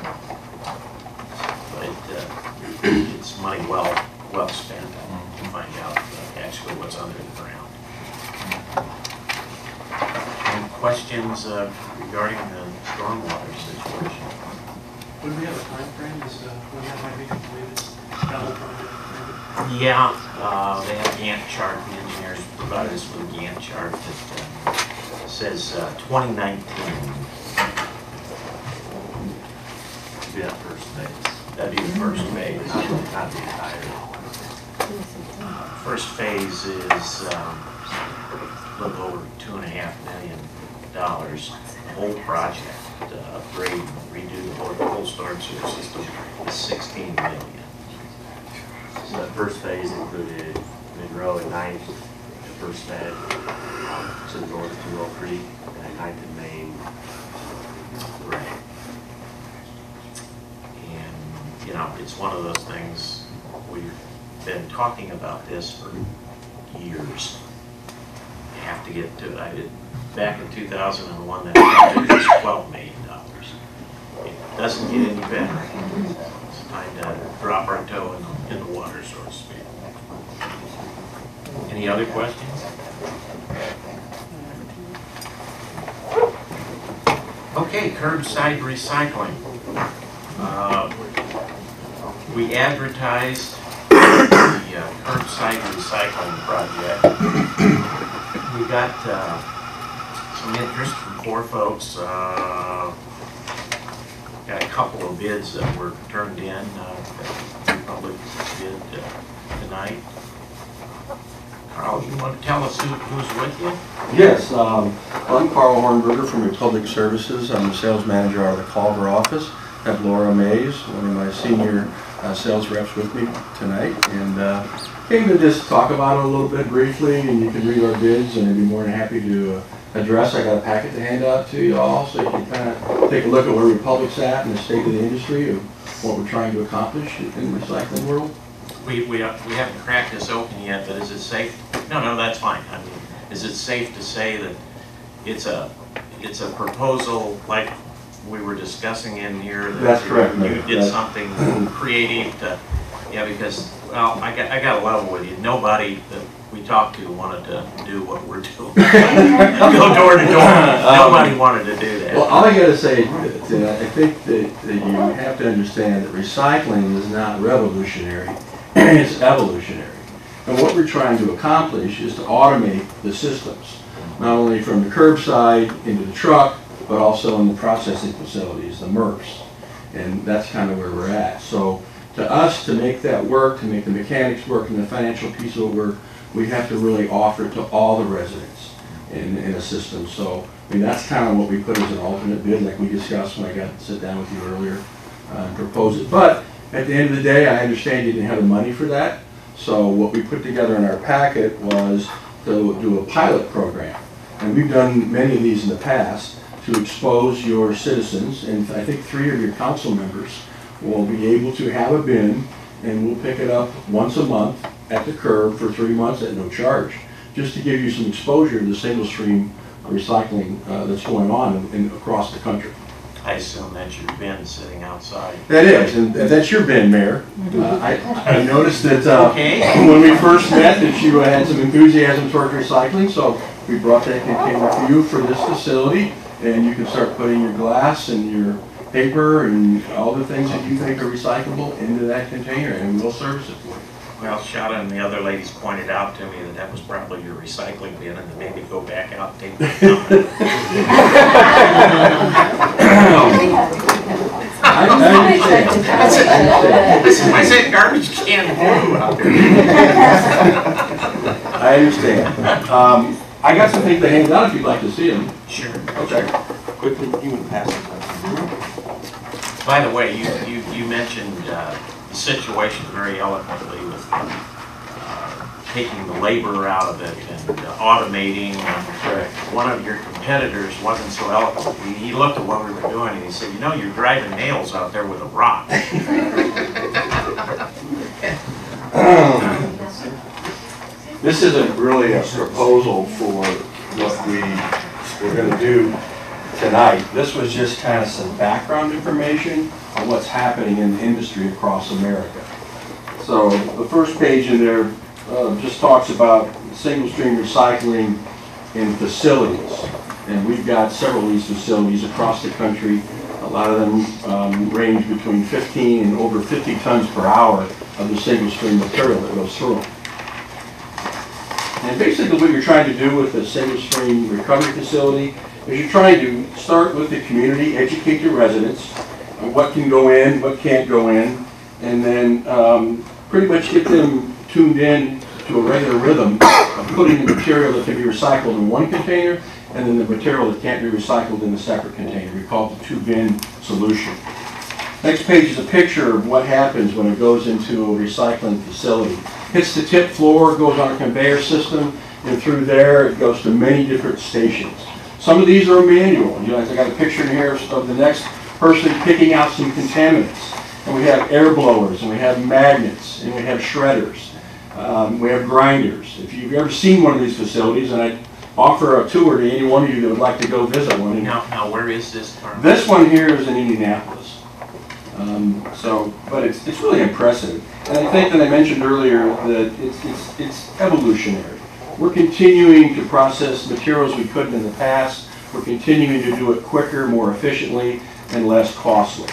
But it, uh, it's money well well spent to find out uh, actually what's under the ground. Any questions uh, regarding the stormwater situation? Would we have a time frame as to when that might be completed? That whole project? Yeah, uh, they have a Gantt chart. The engineers provided us with a Gantt chart that uh, says uh, twenty nineteen. Be that first phase. That'd be the first phase. Not the entire. Uh, first phase is um, a little over two and a half million dollars. The whole project, uh, upgrade, redo the whole, whole storm sewer system, is sixteen million. So that first phase included Monroe and Ninth, the first bed um, to the north of Willow Creek, and then Ninth and Main. Right. And, you know, it's one of those things, we've been talking about this for years. You have to get to it. I did, back in two thousand one, that project was twelve million dollars. It doesn't get any better. It's time to drop our toe in the, in the water, so to speak. Any other questions? Okay, curbside recycling. Uh, we advertised the uh, curbside recycling project. We got uh, some interest from four folks. Uh, got a couple of bids that were turned in. Uh, that public bid uh, tonight. Carl, you want to tell us who, who's with you? Yes, um, I'm Carl Hornberger from Republic Services. I'm the sales manager out of the Culver office. I have Laura Mays, one of my senior uh, sales reps, with me tonight, and uh, came to just talk about it a little bit briefly, and you can read our bids, and I'd be more than happy to uh, address. I got a packet to hand out to you all, so you can kind of take a look at where Republic's at and the state of the industry of what we're trying to accomplish in the recycling world. We, we, uh, we haven't cracked this open yet, but is it safe? No, no, that's fine. I mean, is it safe to say that it's a, it's a proposal like we were discussing in here? That That's you- correct, You Mayor. did That's- something creative to, yeah, because, well, I got, I got a level with you. Nobody that we talked to wanted to do what we're doing. Go door to door. Nobody wanted to do that. Well, all I gotta say, is that I think that, that you have to understand that recycling is not revolutionary, it's evolutionary. And what we're trying to accomplish is to automate the systems, not only from the curbside into the truck, but also in the processing facilities, the M R Fs. And that's kind of where we're at. So to us, to make that work, to make the mechanics work and the financial piece of it work, we have to really offer it to all the residents in, in a system. So, I mean, that's kind of what we put as an alternate bid, like we discussed when I got to sit down with you earlier uh, and propose it. But at the end of the day, I understand you didn't have the money for that. So what we put together in our packet was to do a pilot program. And we've done many of these in the past to expose your citizens, and I think three of your council members will be able to have a bin, and we'll pick it up once a month at the curb for three months at no charge, just to give you some exposure to the single stream recycling uh, that's going on in, in, across the country. I assume that's your bin sitting outside. That is, and that's your bin, Mayor. Uh, I, I noticed that uh, Okay. when we first met that you had some enthusiasm toward recycling, so we brought that container for you for this facility, and you can start putting your glass and your paper and all the things that you think are recyclable into that container, and we'll service it for you. Well, Shada and the other ladies pointed out to me that that was probably your recycling bin, and that maybe go back out and take it. I, I understand. Listen, I said garbage can blue out there. I understand. Um, I got some things to hand out if you'd like to see them. Sure. Okay. Quickly, you would pass it. By the way, you, you, you mentioned uh, the situation very eloquently with uh, taking the labor out of it and uh, automating. Correct. One of your competitors wasn't so eloquent. He, he looked at what we were doing and he said, you know, you're driving nails out there with a rock. This isn't really a proposal for what we we're going to do tonight. This was just kind of some background information on what's happening in the industry across America. So the first page in there uh, just talks about single stream recycling in facilities. And we've got several of these facilities across the country. A lot of them um, range between fifteen and over fifty tons per hour of the single stream material that goes through them. And basically what you're trying to do with the single stream recovery facility is you're trying to start with the community, educate your residents on what can go in, what can't go in, and then um, pretty much get them tuned in to a regular rhythm of putting the material that can be recycled in one container and then the material that can't be recycled in a separate container. We call it the two-bin solution. Next page is a picture of what happens when it goes into a recycling facility. Hits the tip floor, goes on a conveyor system, and through there it goes to many different stations. Some of these are manual. You know, I got a picture in here of the next person picking out some contaminants. And we have air blowers, and we have magnets, and we have shredders. Um, we have grinders. If you've ever seen one of these facilities, and I offer a tour to any one of you that would like to go visit one. Now, now where is this currently? This one here is in Indianapolis. Um, so, but it's, it's really impressive. And I think that I mentioned earlier that it's, it's, it's evolutionary. We're continuing to process materials we couldn't in the past. We're continuing to do it quicker, more efficiently, and less costly.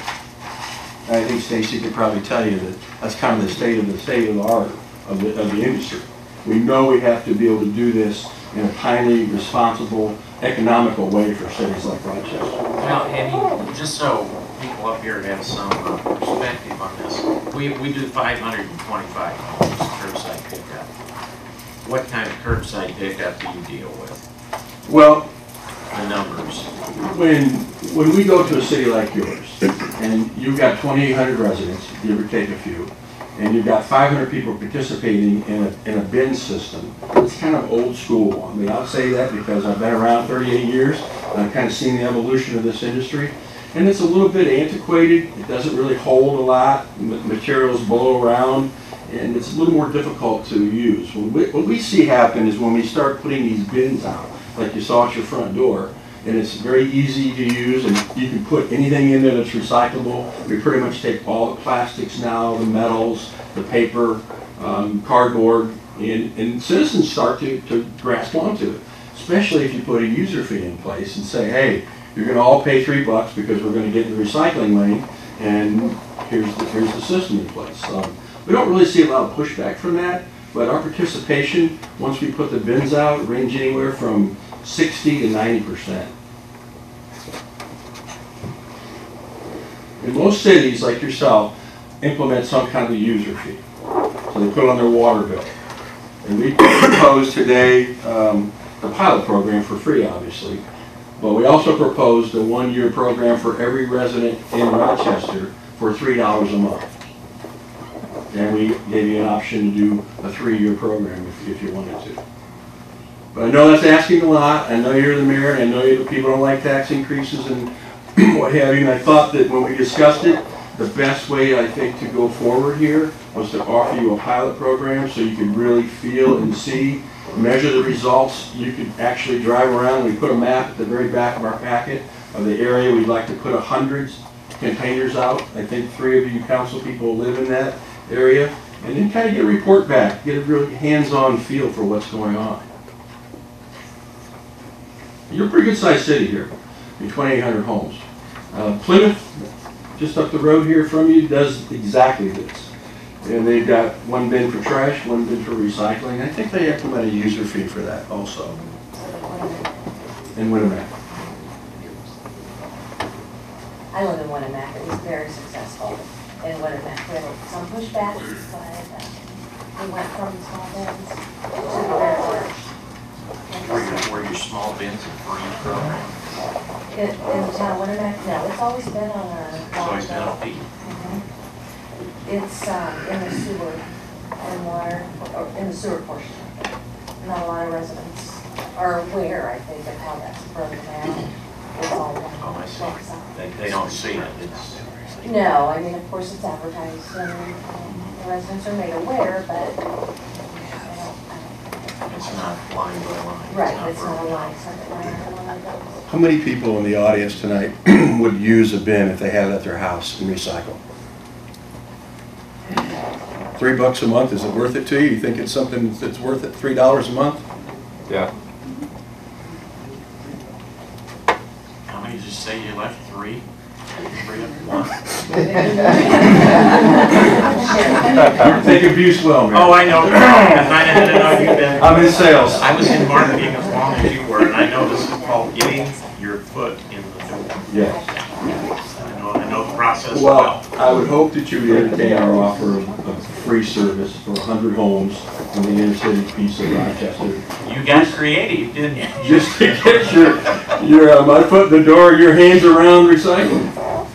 I think Stacy could probably tell you that that's kind of the state of the state of the art of the, of the industry. We know we have to be able to do this in a timely, responsible, economical way for cities like Rochester. Well, and just so people up here have some uh, perspective on this, we, we do five hundred twenty-five homes curbside pickup. What kind of curbside pickup do you deal with? Well, the numbers. When, when we go to a city like yours, and you've got twenty-eight hundred residents, give or take a few, and you've got five hundred people participating in a, in a bin system, it's kind of old school. I mean, I'll say that because I've been around thirty-eight years, and I've kind of seen the evolution of this industry, and it's a little bit antiquated. It doesn't really hold a lot. Materials blow around, and it's a little more difficult to use. What we, what we see happen is when we start putting these bins out, like you saw at your front door, and it's very easy to use, and you can put anything in there that's recyclable. We pretty much take all the plastics now, the metals, the paper, um, cardboard, and, and citizens start to, to grasp onto it, especially if you put a user fee in place and say, hey, you're going to all pay three bucks because we're going to get in the recycling lane, and here's the, here's the system in place. Um, we don't really see a lot of pushback from that, but our participation, once we put the bins out, range anywhere from sixty to ninety percent. And most cities, like yourself, implement some kind of a user fee. So they put it on their water bill. And we propose today um, the pilot program for free, obviously. But we also proposed a one-year program for every resident in Rochester for three dollars a month. And we gave you an option to do a three-year program if, if you wanted to. But I know that's asking a lot. I know you're the mayor, and I know you, people don't like tax increases and what have you. And I thought that when we discussed it, the best way, I think, to go forward here was to offer you a pilot program so you could really feel and see, measure the results. You could actually drive around. We put a map at the very back of our packet of the area we'd like to put a hundred containers out. I think three of you council people live in that area. And then kind of get a report back, get a real hands-on feel for what's going on. You're a pretty good sized city here. You're twenty-eight hundred homes. Uh, Plymouth, just up the road here from you, does exactly this. And they've got one bin for trash, one bin for recycling. I think they implement a user fee for that also. In Winamac. I live in Winamac, it was very successful in Winamac. We had some pushback, but uh, we went from small bins to very large. Were your, were your small bins a free program? In, in town Winamac, no, it's always been on a. It's always been a fee. Mhm. It's um, in the sewer and water, or in the sewer portion. Not a lot of residents are aware, I think, of how that's broken down. It's all one. Oh, I see. They, they don't see it. It's, No, I mean, of course, it's advertised and um, the residents are made aware, but they don't, I don't. it's not line by line. Right, it's not a line, separate line, or one of those. How many people in the audience tonight would use a bin if they had it at their house and recycle? Three bucks a month, is it worth it to you? You think it's something that's worth it, three dollars a month? Yeah. How many did you say you left? Three? Three of one? You're taking abuse well, man. Oh, I know. I didn't know you've been. I'm in sales. I was in marketing as long as you were, and I know this is called getting your foot in the door. Yes. I know, I know the process Well, well. I would hope that you would entertain our offer of, of free service for one hundred homes in the inner city piece of Rochester. You got creative, didn't you? Just to get your, your, uh, my foot in the door, your hands around recycling.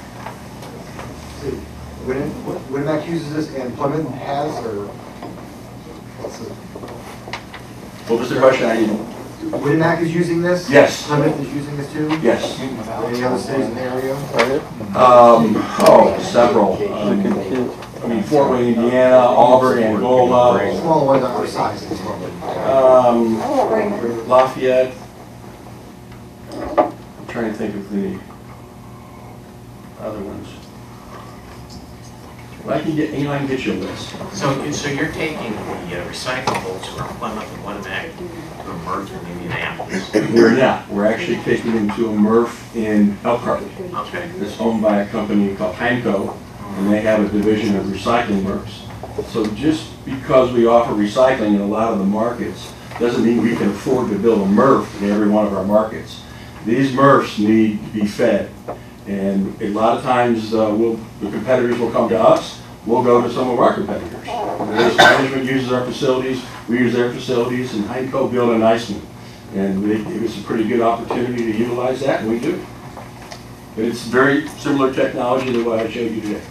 Winamac uses this and Plymouth has, or what's the? What was the question? I didn't. Winamac is using this? Yes. Plymouth is using this too? Yes. Any other cities in the area? Um, oh, several. Um, I mean, Fort Wayne, Indiana, Auburn, Angola. Smaller ones are our size. Um, Lafayette. I'm trying to think of the other ones. Well, I can get, you know, I can get you a list. So, so you're taking the uh, recyclables from Plymouth and Winamac to a MRF in Indianapolis? We're not. We're actually taking them to a MRF in Elkhart. Okay. It's owned by a company called Heinco, and they have a division of recycling MRFs. So just because we offer recycling in a lot of the markets, doesn't mean we can afford to build a MRF in every one of our markets. These MRFs need to be fed. And a lot of times, uh, we'll, the competitors will come to us, we'll go to some of our competitors. Waste Management uses our facilities, we use their facilities, and Heinco built a nice one. And they gave us a pretty good opportunity to utilize that, and we do. But it's very similar technology to what I showed you today.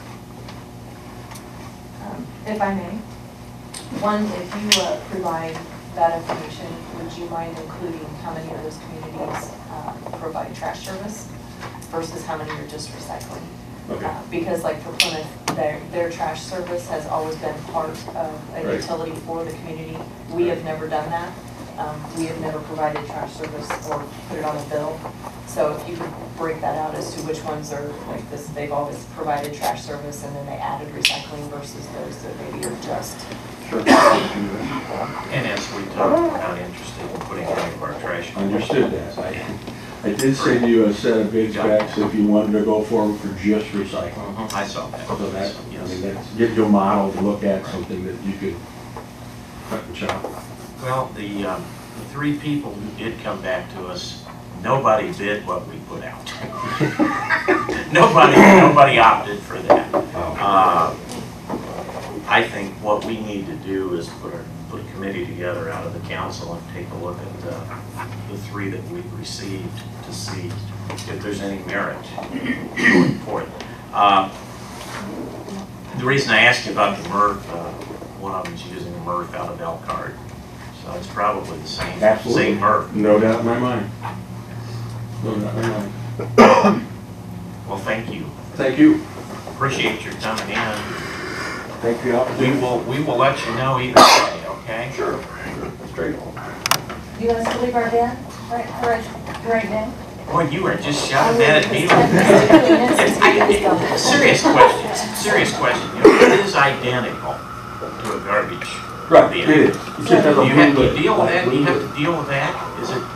Um, If I may, one, if you uh, provide that information, would you mind including how many of those communities uh, provide trash service versus how many are just recycling? Okay. Uh, Because like for Plymouth, their, their trash service has always been part of a Right. utility for the community. We have never done that. Um, We have never provided trash service or put it on a bill. So if you could break that out as to which ones are like this, they've always provided trash service and then they added recycling versus those that maybe are just. Sure. And as we talked, we're not interested in putting any of our trash. Understood that. I, I did send you a set of bid specs if you wanted to go forward for just recycling. Mhm, I saw that. So that, I Yes. mean, that's, give you a model to look at, something that you could cut and chop. Well, the, um, the three people who did come back to us, nobody bid what we put out. Nobody, nobody opted for that. Uh, I think what we need to do is put a, put a committee together out of the council and take a look at uh, the three that we've received to see if there's any merit going forth. Uh, the reason I asked you about the MRF, uh, one of them's using a MRF out of Elkhart. So it's probably the same, Absolutely. same MRF. No doubt in my mind. No doubt in my mind. Well, thank you. Thank you. Appreciate your coming in. Thank you. We will, we will let you know either way, okay? Sure. That's great. You want us to leave our den right, right, right now? Boy, you are just shouting that at me. It's- I- Serious question, serious question. You know, it is identical to a garbage Right, bin. it is. It just has a Do you have blue to lid. deal with that? Do you have to deal with that? Is it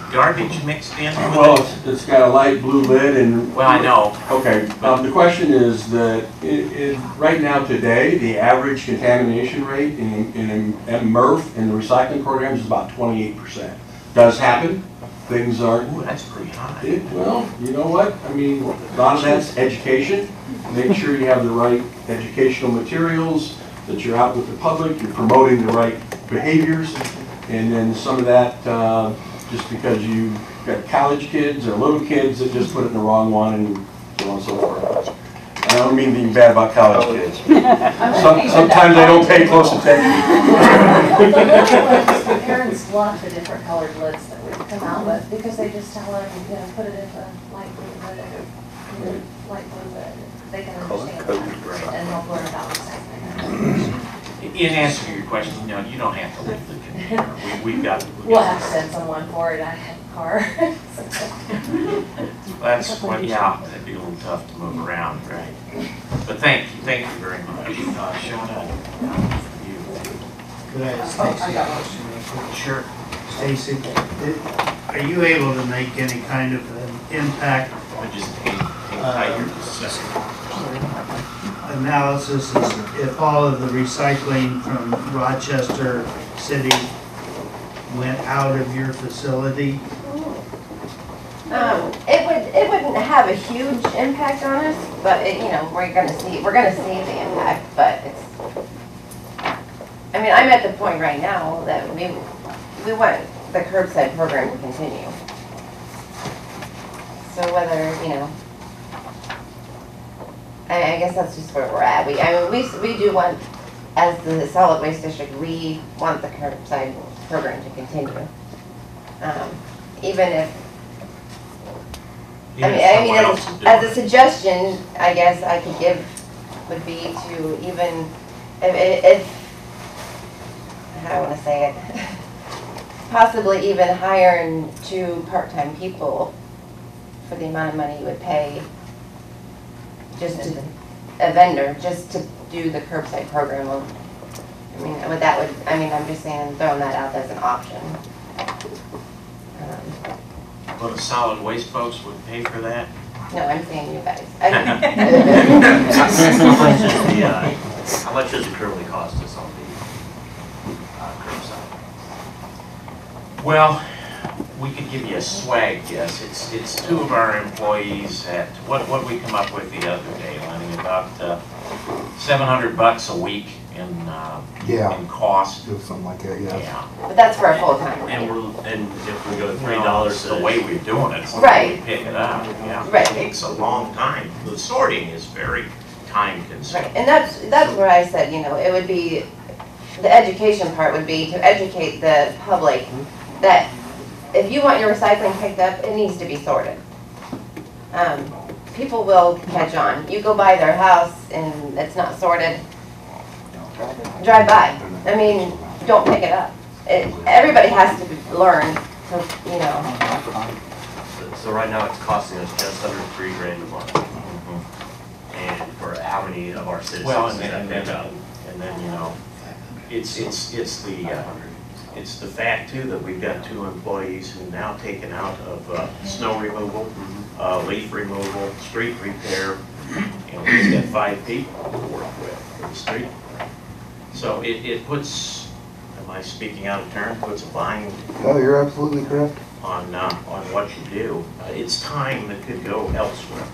garbage mixed in with Well, it? it's, it's got a light blue lid and. Well, I know. Okay, um, the question is that it, it, right now today, the average contamination rate in, in, in M R F in the recycling programs is about twenty-eight percent. Does happen, things aren't. Ooh, that's pretty high. It, well, you know what, I mean, a lot of that's education. Make sure you have the right educational materials, that you're out with the public, you're promoting the right behaviors, and then some of that, uh, just because you got college kids or little kids that just put it in the wrong one and so on and so forth. And I don't mean being bad about college kids. Some, sometimes they don't pay close attention. The parents love the different colored lids that we've come out with, because they just tell them, you know, put it in the light blue lid, or, you know, light blue lid. They can understand that, and they'll learn about recycling. In answer to your question, you know, you don't have to leave the container. We, we've got. we've We'll got- have to send someone for it, I have a car. That's, well, yeah, that'd be a little tough to move around, right? But thank you, thank you very much. Uh, Shawna, uh, for you. Could I ask Stacy a question real quick? Sure. Stacy, it- are you able to make any kind of an impact I just hang, hang tight here just a second. analysis as if all of the recycling from Rochester City went out of your facility? Um, it would, it wouldn't have a huge impact on us, but it, you know, we're gonna see, we're gonna see the impact, but it's, I mean, I'm at the point right now that we, we want the curbside program to continue. So whether, you know, I, I guess that's just where we're at. We, I mean, we, we do want, as the solid waste district, we want the curbside program to continue. Um, even if, I mean, I mean, as, as a suggestion, I guess I could give would be to even, if, if, how do I wanna say it? Possibly even hiring two part-time people for the amount of money you would pay just to, a vendor, just to do the curbside program. I mean, with that would, I mean, I'm just saying, throwing that out as an option. Um, Well, the solid waste folks would pay for that? No, I'm saying you guys. How much is the, uh, how much does it currently cost us on the uh, curbside? Well, we could give you a swag guess. It's, it's two of our employees at, what, what we come up with the other day, Lenny, about uh, seven hundred bucks a week in, uh, Yeah. in cost. Do something like that, yeah. Yeah. But that's for a full-time. And we're, and if we go three Well, dollars it's the way we're doing it. it's the way Right. we pick it up, yeah. Right. It takes a long time. The sorting is very time consuming. Right, and that's, that's where I said, you know, it would be, the education part would be to educate the public that if you want your recycling picked up, it needs to be sorted. Um, people will catch on. You go by their house and it's not sorted, drive by. I mean, don't pick it up. It, everybody has to learn to, you know. So, so right now it's costing us just under three grand a month. And for how many of our citizens Well, does and that then, pick up? and then, you know, it's, it's, it's the, uh, it's the fact too that we've got two employees who now taken out of uh, snow removal, uh, leaf removal, street repair, and we've got five people to work with for the street. So it, it puts, am I speaking out of turn, puts a bind Oh, you're absolutely correct. on, uh, on what you do. Uh, It's time that could go elsewhere.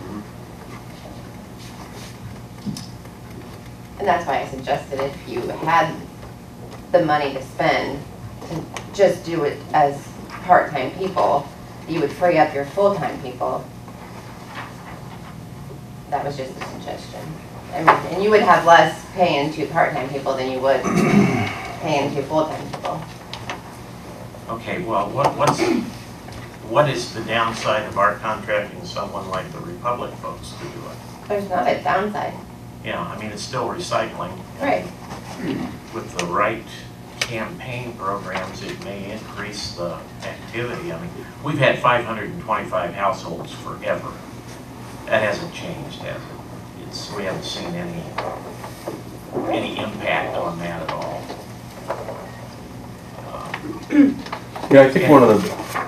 And that's why I suggested if you had the money to spend, to just do it as part-time people, you would free up your full-time people. That was just a suggestion. I mean, and you would have less paying two part-time people than you would paying two full-time people. Okay, well, what, what's, what is the downside of our contracting someone like the Republic folks to do it? There's not a downside. Yeah, I mean, it's still recycling. Right. With the right campaign programs, it may increase the activity. I mean, we've had five hundred twenty-five households forever. That hasn't changed, has it? It's, we haven't seen any, any impact on that at all. Um, Yeah, I think one of the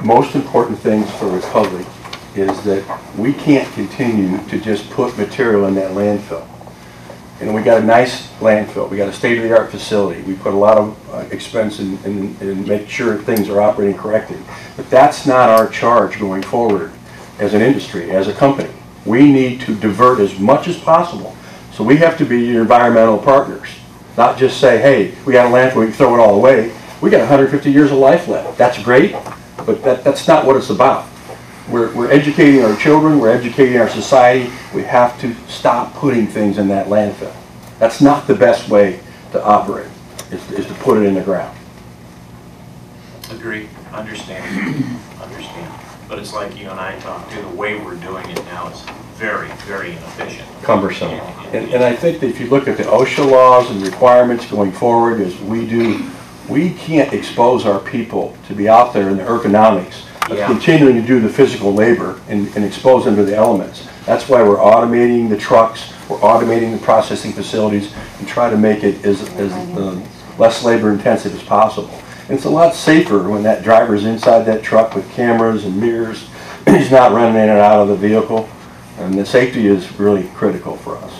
most important things for Republic is that we can't continue to just put material in that landfill. And we got a nice landfill. We got a state-of-the-art facility. We put a lot of uh, expense in, in, in making sure things are operating correctly. But that's not our charge going forward as an industry, as a company. We need to divert as much as possible. So we have to be your environmental partners, not just say, hey, we got a landfill, we can throw it all away. We got one hundred fifty years of life left. That's great, but that, that's not what it's about. We're, we're educating our children, we're educating our society. We have to stop putting things in that landfill. That's not the best way to operate, is, is to put it in the ground. Agree, understand, understand. But it's like you and I talked to, the way we're doing it now is very, very inefficient. Cumbersome. And, and I think that if you look at the OSHA laws and requirements going forward, as we do, we can't expose our people to be out there in the ergonomics of Yeah. continuing to do the physical labor and, and expose them to the elements. That's why we're automating the trucks, we're automating the processing facilities, and try to make it as, as uh, less labor intensive as possible. And it's a lot safer when that driver's inside that truck with cameras and mirrors. He's not running in and out of the vehicle. And the safety is really critical for us.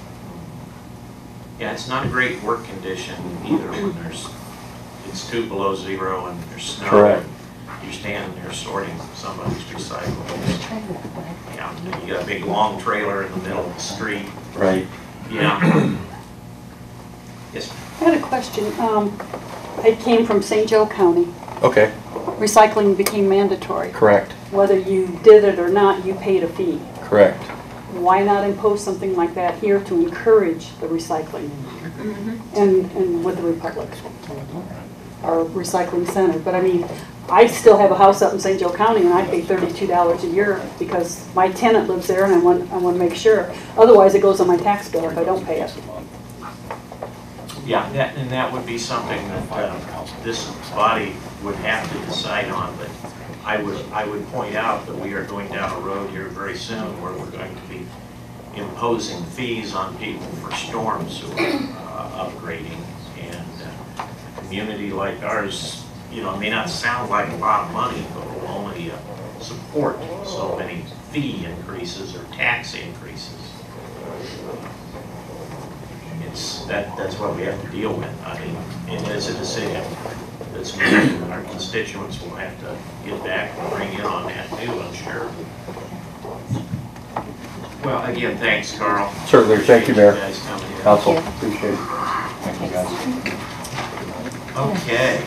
Yeah, it's not a great work condition either when there's, it's two below zero and there's snow. Correct. And you're standing there sorting somebody's recyclables. Yeah, you got a big long trailer in the middle of the street. Right. Yeah. Yes. I had a question. Um, I came from Saint Joe County. Okay. Recycling became mandatory. Correct. Whether you did it or not, you paid a fee. Correct. Why not impose something like that here to encourage the recycling? Mm-hmm. And, and with the Republic, our recycling center. But I mean, I still have a house up in Saint Joe County and I pay thirty-two dollars a year because my tenant lives there and I want, I want to make sure. Otherwise it goes on my tax bill if I don't pay it. Yeah, that, and that would be something that uh, this body would have to decide on, but I would, I would point out that we are going down a road here very soon where we're going to be imposing fees on people for storm sewer uh, upgrading. And uh, a community like ours, you know, may not sound like a lot of money, but will only uh, support so many fee increases or tax increases. It's, that, that's what we have to deal with. I mean, it is a decision that's made, and our constituents will have to get back and bring in on that too, I'm sure. Well, again, thanks, Carl. Certainly. Thank you, Mayor. Appreciate you guys coming in. Council, appreciate it. Thank you, guys. Okay.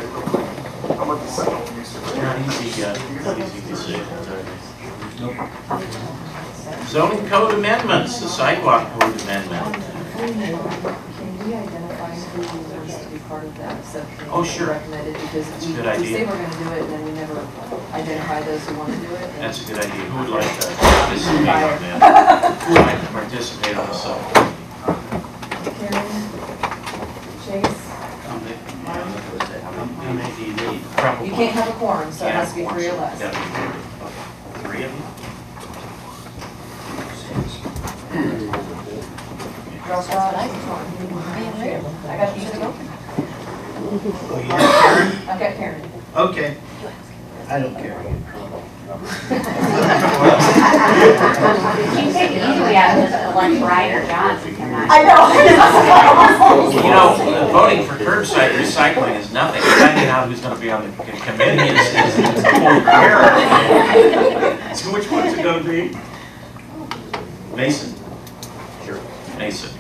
Not easy, uh, not easy decisions, are they? Zoning code amendments, the sidewalk code amendment. Can we identify who wants to be part of that subcommittee? Oh, sure. Recommended, because That's a we, good we idea. say we're gonna do it, and then we never identify those who wanna do it. That's a good idea. Who would like to participate on that? Who would like to participate on the subcommittee? Karen, Chase, How many do you need? Probably. you can't have a quorum, so it has to be Yeah, three or less. yeah. Three of them? Girl Scout, I got you to go. Oh, you have Karen? I've got Karen. Okay. I don't care. You take it easily out of the lunch Ryder Johnson tonight. I know. You know, voting for curbside recycling is nothing. Finding out who's going to be on the c- committee is, is a whole year. So which one's it going to be? Mason? Sure. Mason.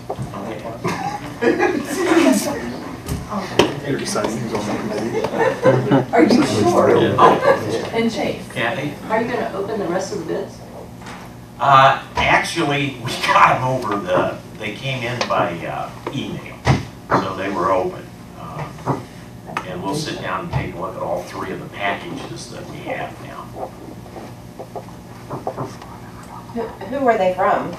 Are you sure? Oh, And Chase, Kathy? are you gonna open the rest of the bids? Uh, actually, we got them over the, they came in by uh, email, so they were open. Uh, and we'll sit down and take a look at all three of the packages that we have now. Who, who are they from?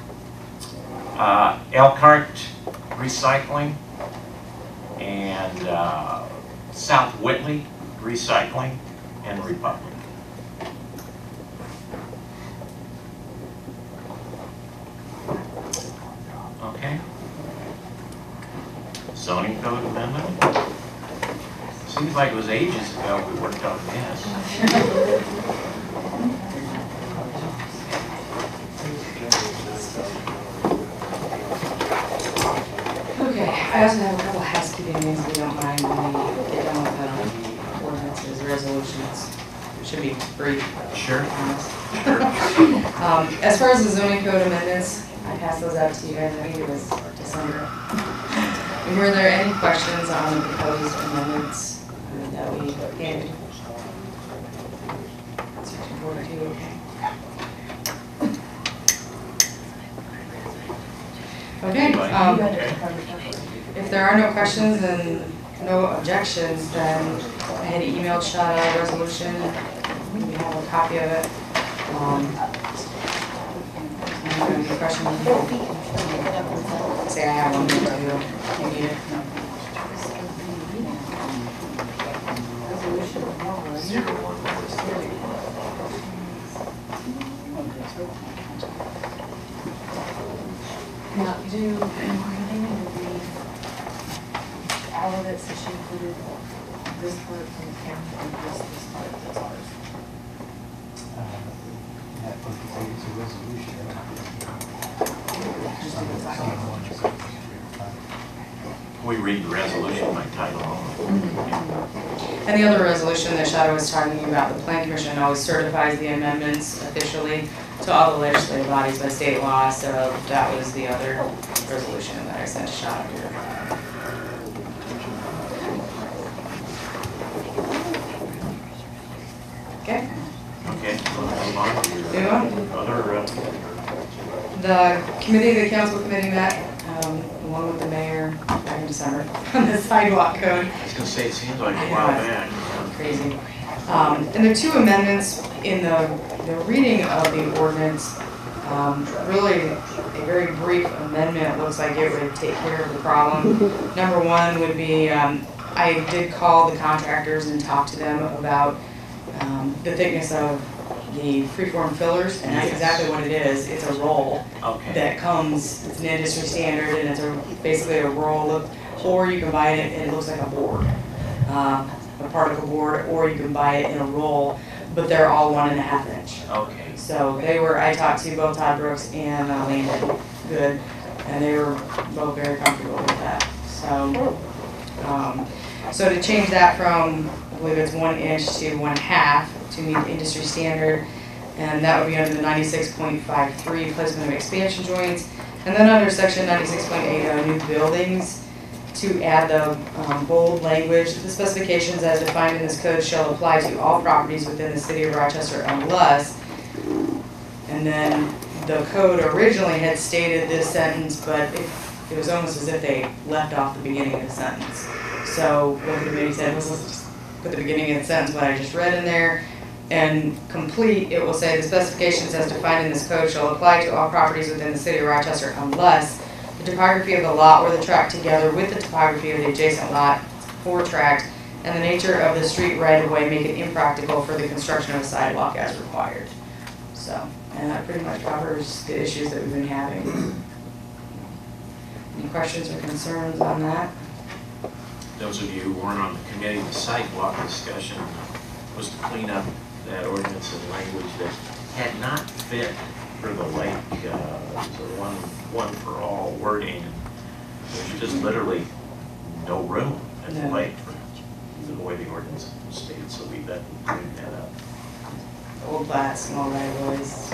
Uh, Elkhart Recycling and uh, South Whitley Recycling and Republic. Okay. Zoning code amendment. See, Seems like it was ages ago we worked on this. Okay, I also have a couple of housekeeping things, if you don't mind, when we get done with the ordinances, resolutions. Should be brief. Sure. Honest. Um, as far as the zoning code amendments, I passed those out to you guys, I think it was December. Were there any questions on the proposed amendments uh, that we handed? Section forty-two, okay. Okay, um, if there are no questions and no objections, then I had emailed Shada a resolution. We have a copy of it. Um, any questions? Say I have one too. You need it? Now, do, and we're going to read all of it, so she included this part from the county and this, this part that's ours. That is a resolution. We read the resolution by title only. And the other resolution that Shada was talking about, the Plan Commission always certifies the amendments officially to all the legislative bodies by state law, so that was the other resolution that I sent to Shada here. Okay. Okay, so move on to Move your on. other, uh, The committee, the council committee met, um, along with the mayor back in December on the sidewalk code. I was gonna say, it seems like a while back. Crazy. Um, and there are two amendments in the, the reading of the ordinance. Um, really, a very brief amendment looks like it would take care of the problem. Number one would be, um, I did call the contractors and talk to them about um, the thickness of the freeform fillers, and that's Yes. exactly what it is. It's a roll Okay. that comes, it's an industry standard, and it's a, basically a roll of, or you can buy it and it looks like a board, um, a particle board, or you can buy it in a roll, but they're all one and a half inch. Okay. So they were, I talked to both Todd Brooks and uh, Landon Good, and they were both very comfortable with that. So, um, so to change that from, I believe it's one inch to one half to meet the industry standard, and that would be under the ninety-six point five three placement of expansion joints, and then under section ninety-six point eight oh new buildings, to add the um, bold language, the specifications as defined in this code shall apply to all properties within the city of Rochester unless, and then the code originally had stated this sentence, but it, it was almost as if they left off the beginning of the sentence. So what the committee said was, let's just put the beginning of the sentence, what I just read in there, and complete, it will say the specifications as defined in this code shall apply to all properties within the city of Rochester unless the topography of the lot or the tract together with the topography of the adjacent lot or tract and the nature of the street right of way make it impractical for the construction of a sidewalk as required. So, and that pretty much covers the issues that we've been having. Any questions or concerns on that? Those of you who weren't on the committee, the sidewalk discussion was to clean up that ordinance and language that had not fit for the lake, uh, the one, one for all wording. There's just literally no room at the No. lake for the way the ordinance was stated, so we got to clean that up. Old flats, small right of ways.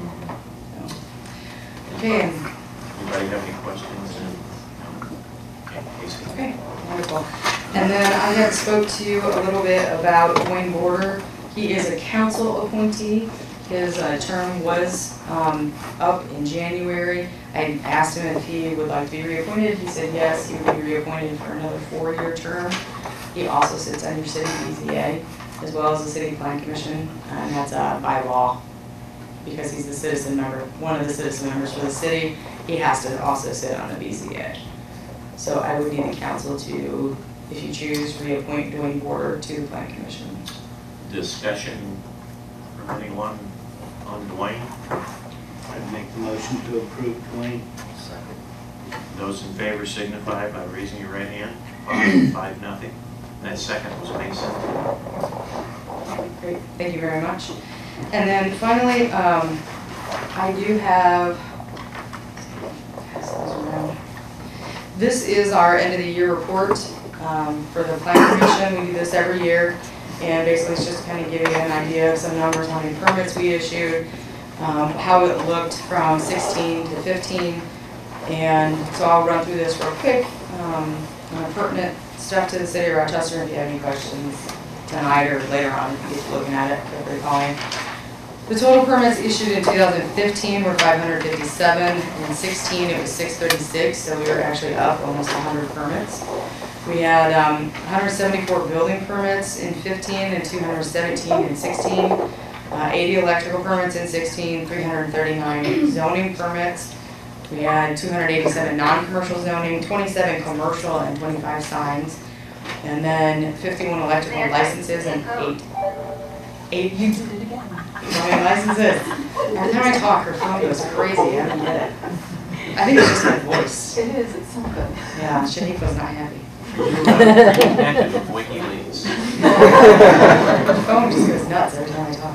Okay. Anybody have any questions? And, no? Okay, Casey. Okay, wonderful. And then I had spoke to you a little bit about Wayne Border. He is a council appointee. His uh, term was um, up in January. I asked him if he would like to be reappointed. He said yes, he would be reappointed for another four-year term. He also sits on your city B Z A as well as the City Plan Commission, and that's uh, by law. Because he's the citizen member, one of the citizen members for the city, he has to also sit on the B Z A. So I would need the council to, if you choose, reappoint Dwayne Border to the Plan Commission. Discussion from anyone on Dwayne? I'd make the motion to approve Dwayne. Second. Those in favor signify by raising your right hand. Five, five, nothing. That second was Mason. Great, thank you very much. And then finally, um, I do have, pass those around. This is our end of the year report um, for the Planning Commission. We do this every year, and basically it's just to kind of give you an idea of some numbers, how many permits we issued, um, how it looked from sixteen to fifteen, and so I'll run through this real quick. Um, uh, pertinent stuff to the city of Rochester. If you have any questions tonight or later on, if you get to looking at it, feel free to call me. The total permits issued in two thousand fifteen were five hundred fifty-seven. In sixteen, it was six thirty-six, so we were actually up almost one hundred permits. We had um, one hundred seventy-four building permits in fifteen and two hundred seventeen in sixteen. Uh, eighty electrical permits in sixteen, three hundred thirty-nine zoning permits. We had two hundred eighty-seven non-commercial zoning, twenty-seven commercial, and twenty-five signs. And then fifty-one electrical licenses and eight. Eight, you did it again. How many licenses? Every time I talk, her phone goes crazy. I don't get it. I think it's just my voice. It is, it's something. Yeah, Shaniqua's not happy. Are you uh, connected with WikiLeaks? The phone just goes nuts every time I talk.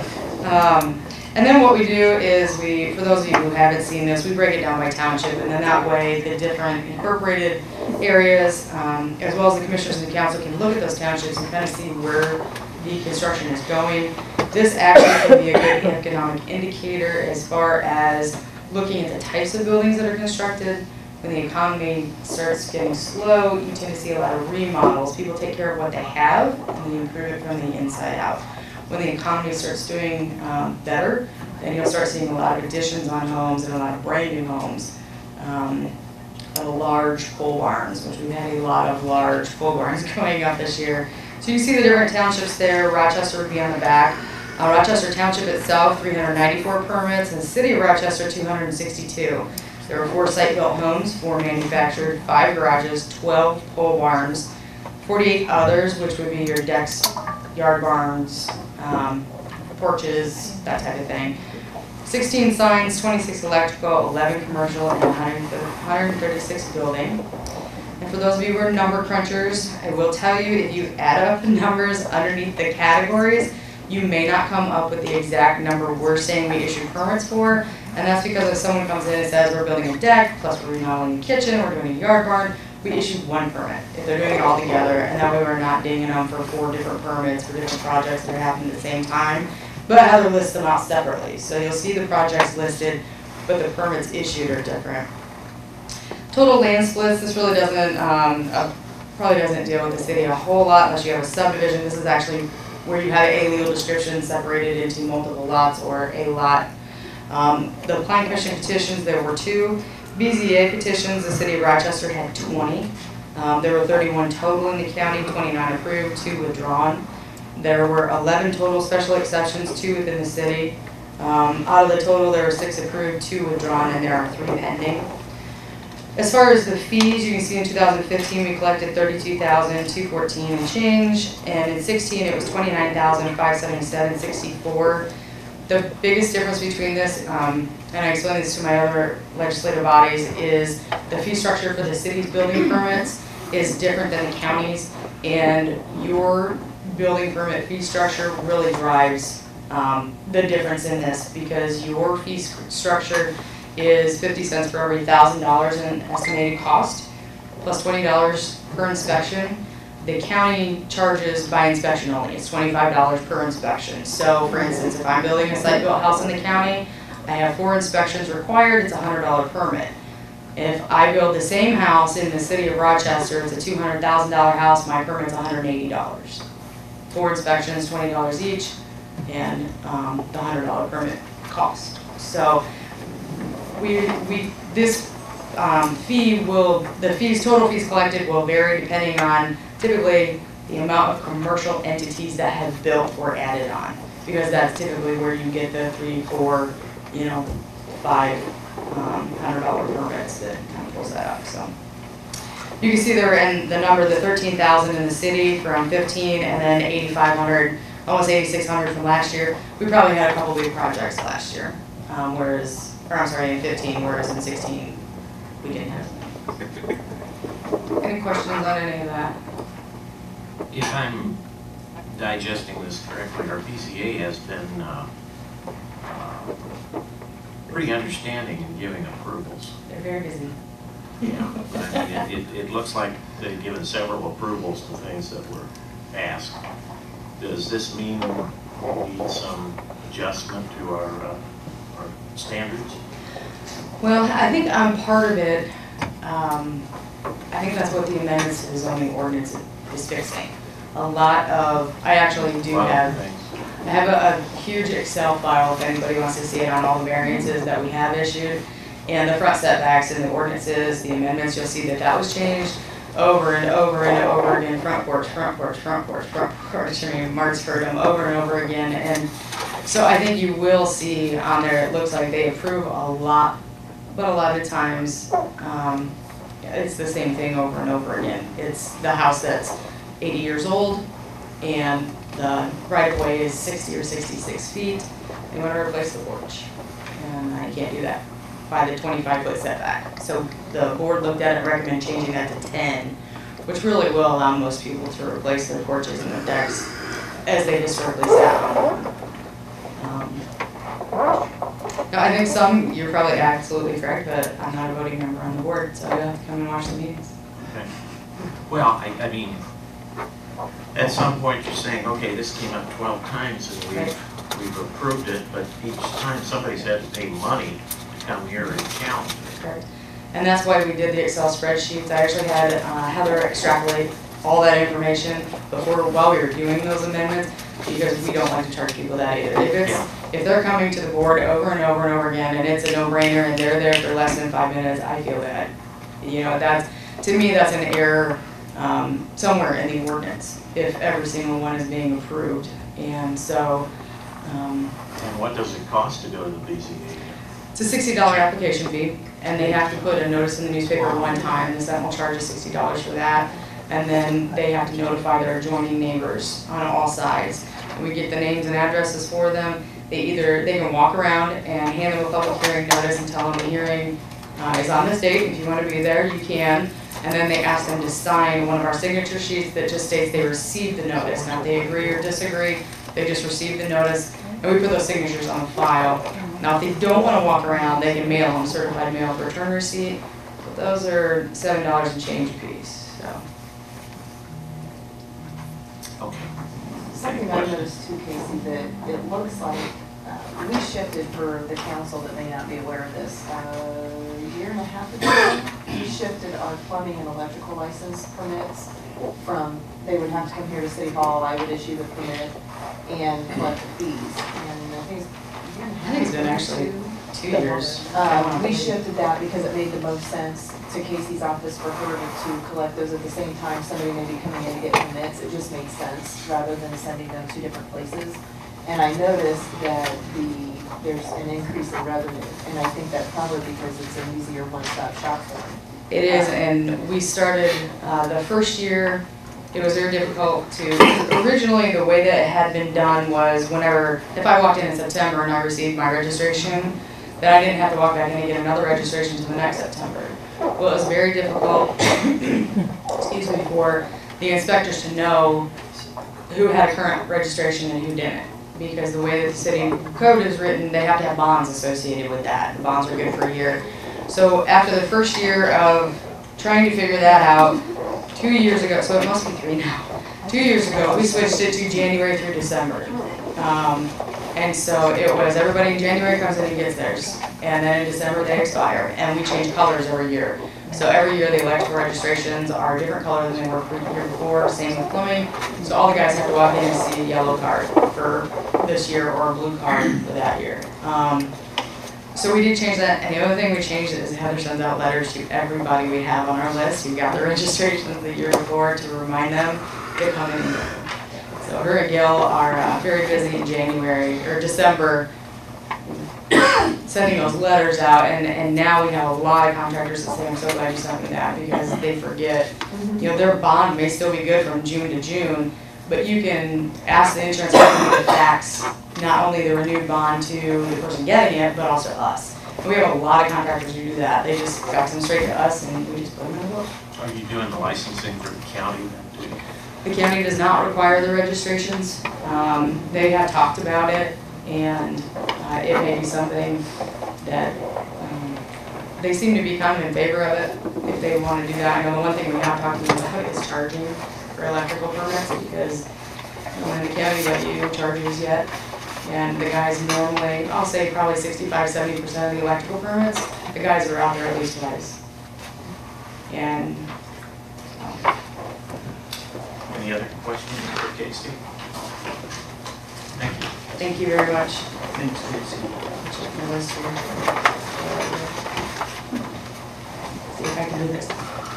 Um, and then what we do is we, for those of you who haven't seen this, we break it down by township, and then that way the different incorporated areas, um, as well as the commissioners and the council can look at those townships and kind of see where the construction is going. This actually can be a good economic indicator as far as looking at the types of buildings that are constructed. When the economy starts getting slow, you tend to see a lot of remodels. People take care of what they have and they improve it from the inside out. When the economy starts doing um, better, then you'll start seeing a lot of additions on homes and a lot of brand new homes. Um, a large pole barns, which we've had a lot of large pole barns going up this year. So you see the different townships there. Rochester would be on the back. Uh, Rochester Township itself, three hundred ninety-four permits, and the city of Rochester, two hundred sixty-two. There were four site-built homes, four manufactured, five garages, twelve pole barns, forty-eight others, which would be your decks, yard barns, um, porches, that type of thing. sixteen signs, twenty-six electrical, eleven commercial, and one hundred thirty-six building. And for those of you who are number crunchers, I will tell you, if you add up the numbers underneath the categories, you may not come up with the exact number we're saying we issued permits for. And that's because if someone comes in and says we're building a deck, plus we're remodeling a kitchen, we're doing a yard barn, we issued one permit. If they're doing it all together, and that way we're not dinging them for four different permits for different projects that are happening at the same time, but Heather lists them out separately. So you'll see the projects listed, but the permits issued are different. Total land splits, this really doesn't, um, uh, probably doesn't deal with the city a whole lot unless you have a subdivision. This is actually where you have a legal description separated into multiple lots or a lot. Um, the Planning Commission petitions, there were two. B Z A petitions, the city of Rochester had twenty. Um, there were thirty-one total in the county, twenty-nine approved, two withdrawn. There were eleven total special exceptions, two within the city. Um, out of the total, there were six approved, two withdrawn, and there are three pending. As far as the fees, you can see in two thousand fifteen, we collected thirty-two thousand two hundred fourteen and change, and in sixteen, it was twenty-nine thousand five hundred seventy-seven sixty-four. The biggest difference between this, um, and I explained this to my other legislative bodies, is the fee structure for the city's building permits is different than the county's, and your building permit fee structure really drives um, the difference in this, because your fee structure is fifty cents for every one thousand dollars in estimated cost, plus twenty dollars per inspection. The county charges by inspection only. It's twenty-five dollars per inspection. So for instance, if I'm building a site-built house in the county, I have four inspections required, it's a one hundred dollar permit. If I build the same house in the city of Rochester, it's a two hundred thousand dollar house, my permit's one hundred eighty dollars. Four inspections, twenty dollars each, and um, the one hundred dollar permit cost. So we, we, this um, fee will, the fees, total fees collected will vary depending on typically the amount of commercial entities that have built or added on, because that's typically where you get the three, four, you know, five um, hundred dollar permits that kind of pulls that up. So you can see there in the number, the thirteen thousand in the city from fifteen, and then eighty-five hundred, almost eighty-six hundred from last year. We probably had a couple big projects last year, um, whereas, or I'm sorry, in fifteen, whereas in sixteen we didn't have. Any questions on any of that? If I'm digesting this correctly, our B Z A has been uh, uh, pretty understanding in giving approvals. They're very busy. Yeah, I mean, it, it, it looks like they've given several approvals to things that were asked. Does this mean we need some adjustment to our, uh, our standards? Well, I think I'm part of it. Um, I think that's what the amendments to the zoning ordinance is fixing. A lot of, I actually do Lot of have, things. I have a, a huge Excel file if anybody wants to see it on all the variances that we have issued. And the front setbacks and the ordinances, the amendments, you'll see that that was changed over and over and over again. Front porch, front porch, front porch, front porch. I mean, Mark's heard them over and over again. And so I think you will see on there, it looks like they approve a lot, but a lot of times, um, it's the same thing over and over again. It's the house that's eighty years old and the right of way is sixty or sixty-six feet. They want to replace the porch. And I can't do that by the twenty-five foot setback. So the board looked at it and recommended changing that to ten, which really will allow most people to replace their porches and their decks as they historically sat on them. Um, no, I think some, you're probably absolutely correct, but I'm not a voting member on the board, so I have to come and watch the meetings. Okay. Well, I, I mean, at some point you're saying, okay, this came up twelve times and we've, we've approved it, but each time somebody's had to pay money to come here and count. Correct. And that's why we did the Excel spreadsheets. I actually had uh, Heather extrapolate all that information before, while we were doing those amendments, because we don't like to charge people that either. If it's, if they're coming to the board over and over and over again and it's a no-brainer and they're there for less than five minutes, I feel bad. You know, that's, to me, that's an error um, somewhere in the ordinance, if every single one is being approved. And so. Um, And what does it cost to go to the B Z A? It's a sixty dollar application fee, and they have to put a notice in the newspaper one time, and the Sentinel charges sixty dollars for that. And then they have to notify their adjoining neighbors on all sides. And we get the names and addresses for them. They either, they can walk around and hand them a public hearing notice and tell them the hearing uh, is on this date. If you want to be there, you can. And then they ask them to sign one of our signature sheets that just states they received the notice. Now, if they agree or disagree, they just received the notice, and we put those signatures on the file. Now, if they don't want to walk around, they can mail them certified mail return receipt. But those are seven dollars and change a piece, so. Okay. Something I noticed too, Casey, that it looks like uh, we shifted, for the council that may not be aware of this, uh, a year and a half ago, we shifted our plumbing and electrical license permits from, they would have to come here to City Hall, I would issue the permit and collect the fees. And I think it's a year and a half. I think it's been actually two years. Um, we shifted that because it made the most sense to Casey's office for her to collect those at the same time. Somebody may be coming in to get permits. It just made sense rather than sending them to different places. And I noticed that the, there's an increase in revenue. And I think that probably because it's an easier one-stop shop for them. It is, and we started, uh, the first year, it was very difficult to, originally the way that it had been done was whenever, if I walked in in September and I received my registration, then I didn't have to walk back in and get another registration until the next September. Well, it was very difficult, excuse me, for the inspectors to know who had a current registration and who didn't. Because the way that the city code is written, they have to have bonds associated with that. The bonds were good for a year. So after the first year of trying to figure that out, two years ago, so it must be three now, two years ago, we switched it to January through December. Um, and so it was everybody in January comes in and gets theirs. And then in December they expire. And we change colors every year. So every year the electrical registrations are a different color than they were the year before, same with plumbing. So all the guys have to walk in and see a yellow card for this year or a blue card for that year. Um, So we did change that, and the other thing we changed is Heather sends out letters to everybody we have on our list who got their registrations the year before to remind them to come in and get them. So her and Gail are uh, very busy in January, or December, sending those letters out, and, and now we have a lot of contractors that say, I'm so glad you sent me that, because they forget, you know, their bond may still be good from June to June, but you can ask the insurance company to fax not only the renewed bond to the person getting it, but also us. And we have a lot of contractors who do that. They just fax them straight to us and we just put them in the book. Are you doing the licensing for the county then too? The county does not require the registrations. Um, they have talked about it, and uh, it may be something that um, they seem to be kind of in favor of it if they want to do that. I know the one thing we have talked about is charging for electrical permits, because no one in the county but you charges yet. And the guys normally, I'll say probably sixty-five, seventy percent of the electrical permits, the guys are out there at least twice. And Any other questions for Casey? Thank you. thank you very much. Thanks, Casey. Check my list here. See if I can do this.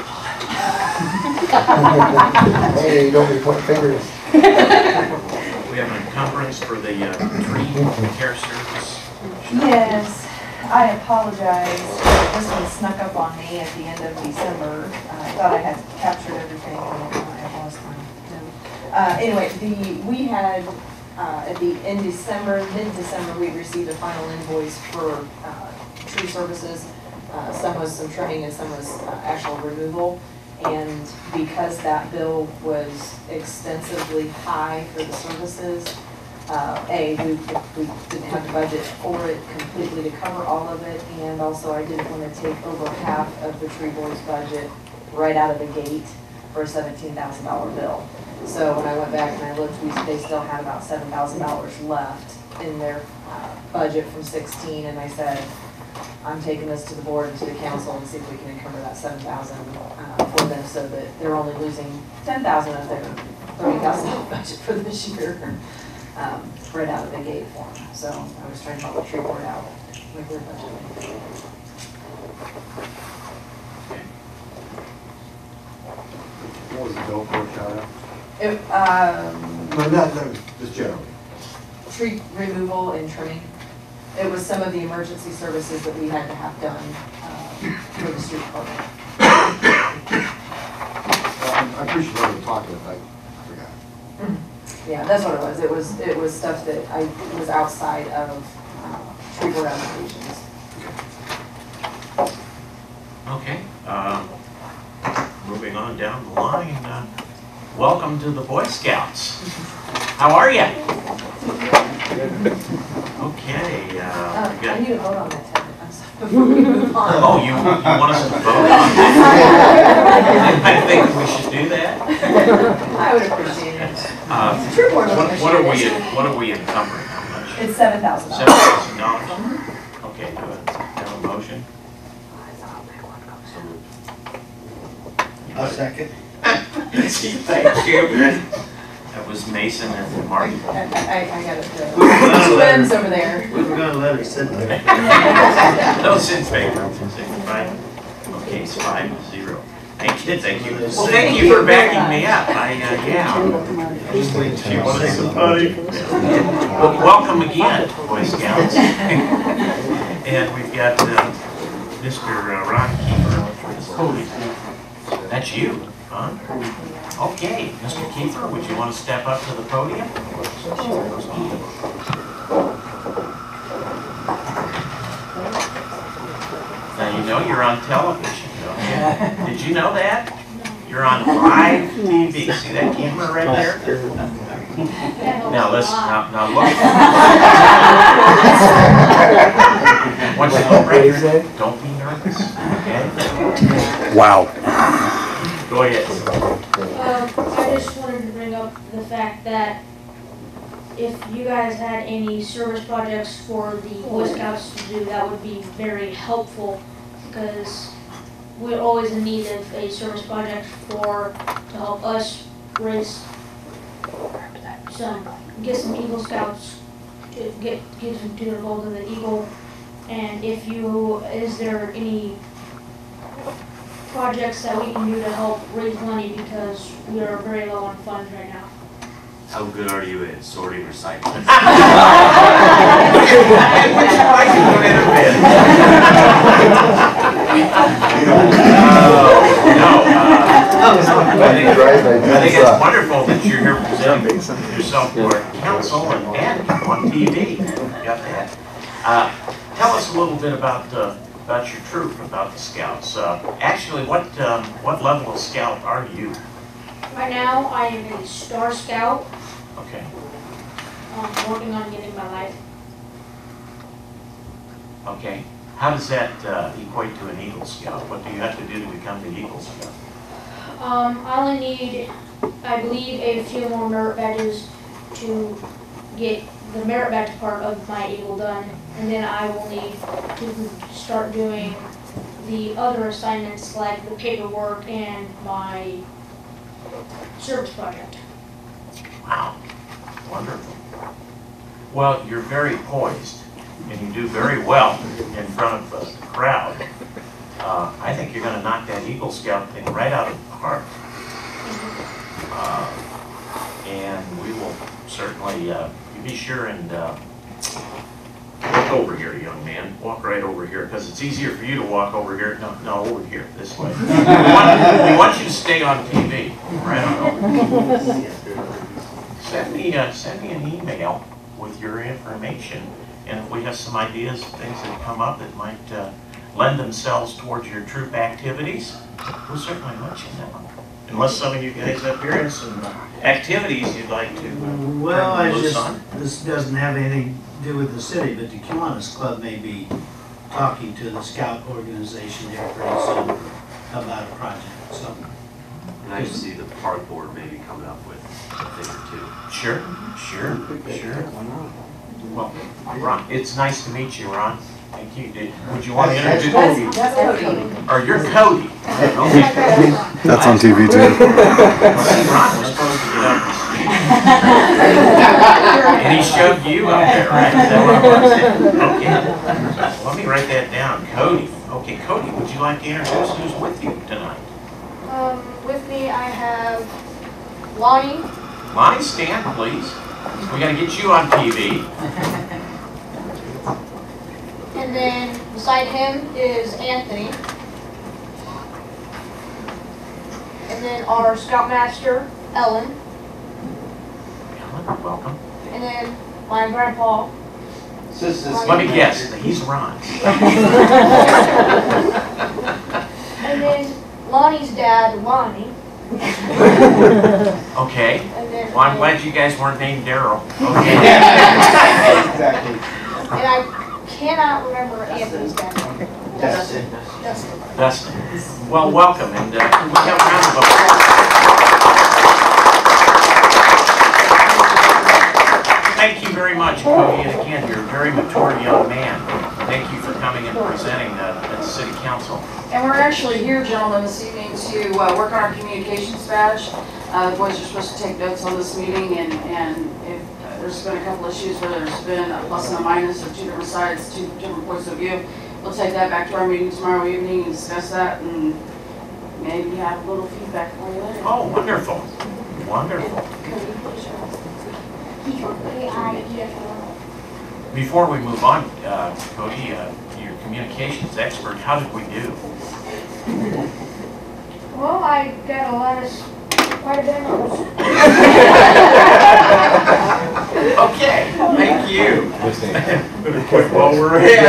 Hey, don't be pointing fingers. We have an encumbrance for the uh, tree care service. Yes, I apologize. This one snuck up on me at the end of December. Uh, I thought I had captured everything, and I lost my note. Uh, anyway, the, we had, uh, at the, in December, mid-December, we received a final invoice for, uh, tree services. Uh, some was some trimming and some was uh, actual removal. And because that bill was extensively high for the services, uh, A, we, we didn't have the budget for it completely to cover all of it, and also I didn't want to take over half of the Tree Boys budget right out of the gate for a seventeen thousand dollar bill. So when I went back and I looked, we, they still had about seven thousand dollars left in their uh, budget from sixteen, and I said, I'm taking this to the board and to the council and see if we can encumber that seven thousand uh, for them, so that they're only losing ten thousand of their thirty thousand dollar budget for this year, um, right out of the gate for them. So I was trying to help the tree board out with their budget. What was the bill for, shout out? If, um, No, not, no, just generally. tree removal and trimming. It was some of the emergency services that we had to have done uh, for the street department. Well, I I appreciate what you're talking about, I forgot. Yeah, that's what it was. It was, it was stuff that I, was outside of uh, tree board obligations. Okay, uh, moving on down the line. Uh, welcome to the Boy Scouts. How are you? Okay. Uh, Uh, we got- I need to vote on that, Ted. I'm sorry. Before we move on. Oh, you, you want us to vote on that? I think we should do that. I would appreciate it. Uh, Tree board would what, what are we, appreciate it. what are we encumbering? How much? It's seven thousand Seven dollars. thousand dollars? Okay, do it. Have a motion? I'll second. Thank you. That was Mason and Marty. I, I, I got it. uh, Two M's over there. We were gonna let her sit there. Those in favor, signify. Okay, it's five to zero. Thank you, thank you. Well, thank you for backing me up. I, uh, yeah. Just wait She till I wanted say somebody. Well, welcome again, Boy Scouts. And we've got uh, Mister Ron Kiefer for the podium. That's you, huh? Okay, Mister Kiefer, would you want to step up to the podium? Now, you know you're on television, don't you? Did you know that? You're on live T V. See that camera right there? Now listen, now, now look. Once you look right here, don't be nervous, okay? Wow. Go ahead. Um, I just wanted to bring up the fact that if you guys had any service projects for the Boy Scouts to do, that would be very helpful, because we're always in need of a service project for, to help us raise some, get some Eagle Scouts, to get, get them to the goal of the Eagle. And if you, is there any projects that we can do to help raise money, because we are very low on funds right now? How good are you at sorting recycling? I think, I think it's wonderful that you're here presenting yourself to our council and, and on T V. Got that. Uh, tell us a little bit about uh, about your troop, about the Scouts. Uh, actually, what um, what level of Scout are you? Right now, I am a Star Scout. Okay. I'm working on getting my life. Okay. How does that uh, equate to an Eagle Scout? What do you have to do to become the Eagle Scout? Um, I only need, I believe, a few more merit badges to get the merit badge part of my Eagle done, and then I will need to start doing the other assignments like the paperwork and my service project. Wow. Wonderful. Well, you're very poised, and you do very well in front of uh, the crowd. Uh, I think you're going to knock that Eagle Scout thing right out of the park. Uh, and we will certainly, uh, you be sure and uh, walk over here, young man. Walk right over here, because it's easier for you to walk over here. No, no, over here, this way. We want, we want you to stay on T V. Right on over here. Send me, uh, send me an email with your information, and if we have some ideas, things that come up that might uh, lend themselves towards your troop activities, we'll certainly let you know. Unless some of you guys up here have some activities you'd like to uh, Well, I turn loose just, on. this doesn't have anything to do with the city, but the Kiwanis Club may be talking to the scout organization here pretty soon about a project, so. And I can see the park board maybe coming up with a thing or two. Sure, sure, sure. Well, Ron, it's nice to meet you, Ron. Thank you. Did, would you want to introduce? That's, that's Cody. Or you're Cody. Okay. That's on T V too. Ron was supposed to get up and speak. And he shoved you up there, right? Is that what it was? Okay. Let me write that down. Cody. Okay, Cody, would you like to introduce who's with you tonight? Um, with me, I have Lonnie. Lonnie, stand, please. We got to get you on T V. And then beside him is Anthony. And then our Scoutmaster, Ellen. Ellen, welcome. And then my grandpa. Let me guess, he's Ron. And then Lonnie's dad, Lonnie. Okay. And then Well, I'm glad you guys weren't named Daryl. Okay. Exactly. And I cannot remember Anthony's dad. Dustin. Dustin. Dustin. Well, welcome, and uh, can we have a round of applause? Thank you very much, Cody, and again, you're a very mature young man. Thank you for coming and presenting uh, at the City Council. And we're actually here, gentlemen, this evening to uh, work on our communications badge. Uh, the boys are supposed to take notes on this meeting, and, and if uh, there's been a couple issues where there's been a plus and a minus, or two different sides, two different points of view, we'll take that back to our meeting tomorrow evening and discuss that, and maybe have a little feedback for you later. Oh, wonderful. Wonderful. Before we move on, uh, Cody, uh, your communications expert, how did we do? Well, I got a lot of, quite a bit of notes. Okay, thank you. Better quit while we're ahead.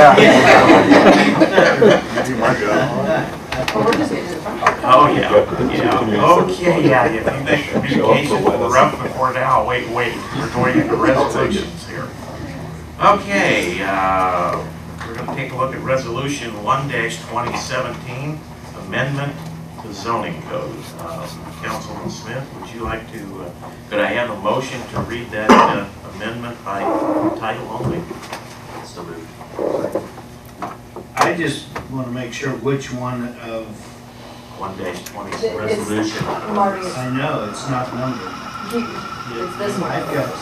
You do my job. Oh, yeah, yeah, okay, yeah, if you think communications were rough before now, wait, wait, we're going into resolutions here. Okay, uh, we're gonna take a look at resolution one twenty seventeen, amendment to zoning code. Uh, Councilman Smith, would you like to, uh, could I have a motion to read that uh, amendment by title only? So moved. I just want to make sure which one of, one twenty It's- resolution. Marty's. I know, it's not numbered. It's this one. I've got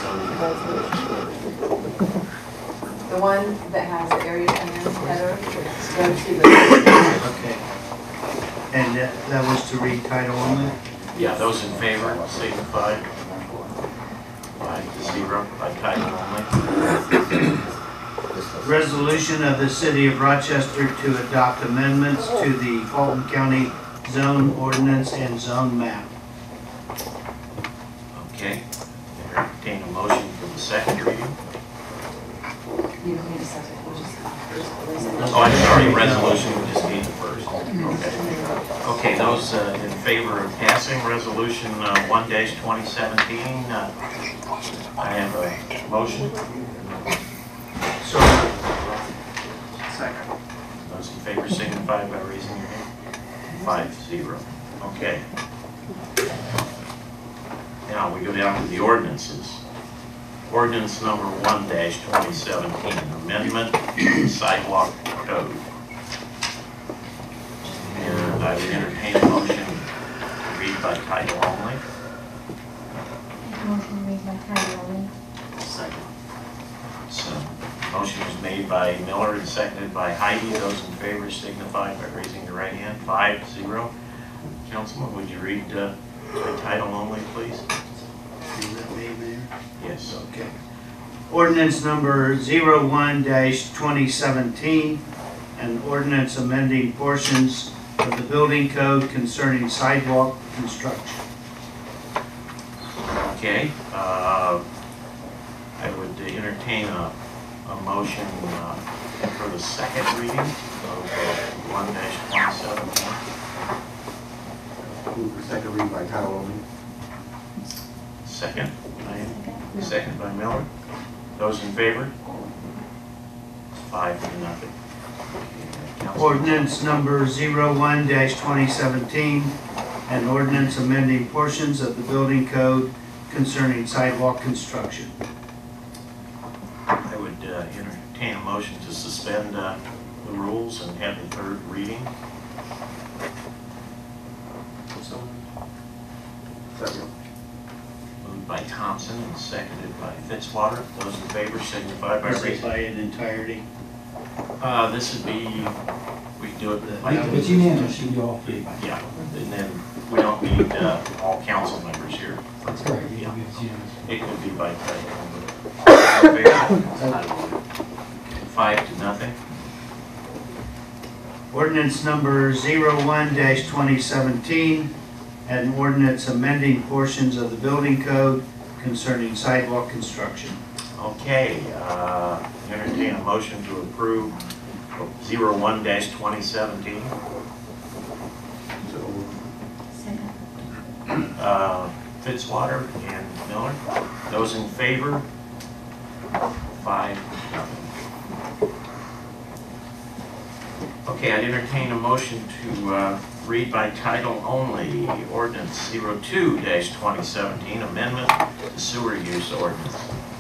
it. The one that has the area plan header, goes to the. Okay. And that, that was to read title only? Yeah, those in favor, signify by zero, by title only. Resolution of the City of Rochester to adopt amendments to the Fulton County Zone Ordinance and Zone Map. Okay, entertain a motion for the second reading. You don't need a second, we'll just. Oh, I'm sorry, resolution, we just need the first. Okay. Okay, those uh, in favor of passing resolution uh, one twenty seventeen, uh, I have a motion. So, Second. Those in favor signify by raising your hand. Five zero. Okay. Now we go down to the ordinances. Ordinance number one twenty seventeen, amendment to the sidewalk code. And I would entertain a motion to read by title only. Motion to read by title only. Second. So, motion was made by Miller and seconded by Heidi. Those in favor signify by raising your right hand. Five zero. Councilman, would you read uh, by title only, please? is that me, Mayor? Yes. Okay. Ordinance number zero one dash twenty seventeen, an ordinance amending portions of the building code concerning sidewalk construction. Okay. Uh, I would entertain a, a motion uh, for the second reading of uh, one dash twenty seventeen. Move for second reading by title only. Second. Diane? Second by Miller. Those in favor? Five to nothing. Okay, Councilman. Ordinance number zero one dash twenty seventeen, an ordinance amending portions of the building code concerning sidewalk construction. I would uh, entertain a motion to suspend uh, the rules and have the third reading. Second. Moved by Thompson and seconded by Fitzwater. Those in favor signify by Is it raising. by an entirety? Uh, this would be, we do it by. But unanimous, you do all three. Yeah, and then we don't need uh, all council members here. That's correct. Yeah. It's unanimous. It could be by title only. In favor? Five to nothing. Ordinance number zero one dash twenty seventeen, an ordinance amending portions of the building code concerning sidewalk construction. Okay, uh, entertain a motion to approve zero one dash twenty seventeen. Second. Uh, Fitzwater and Miller. Those in favor? Five, nothing. Okay, I'd entertain a motion to uh, read by title only, ordinance zero two dash twenty seventeen, amendment to sewer use ordinance.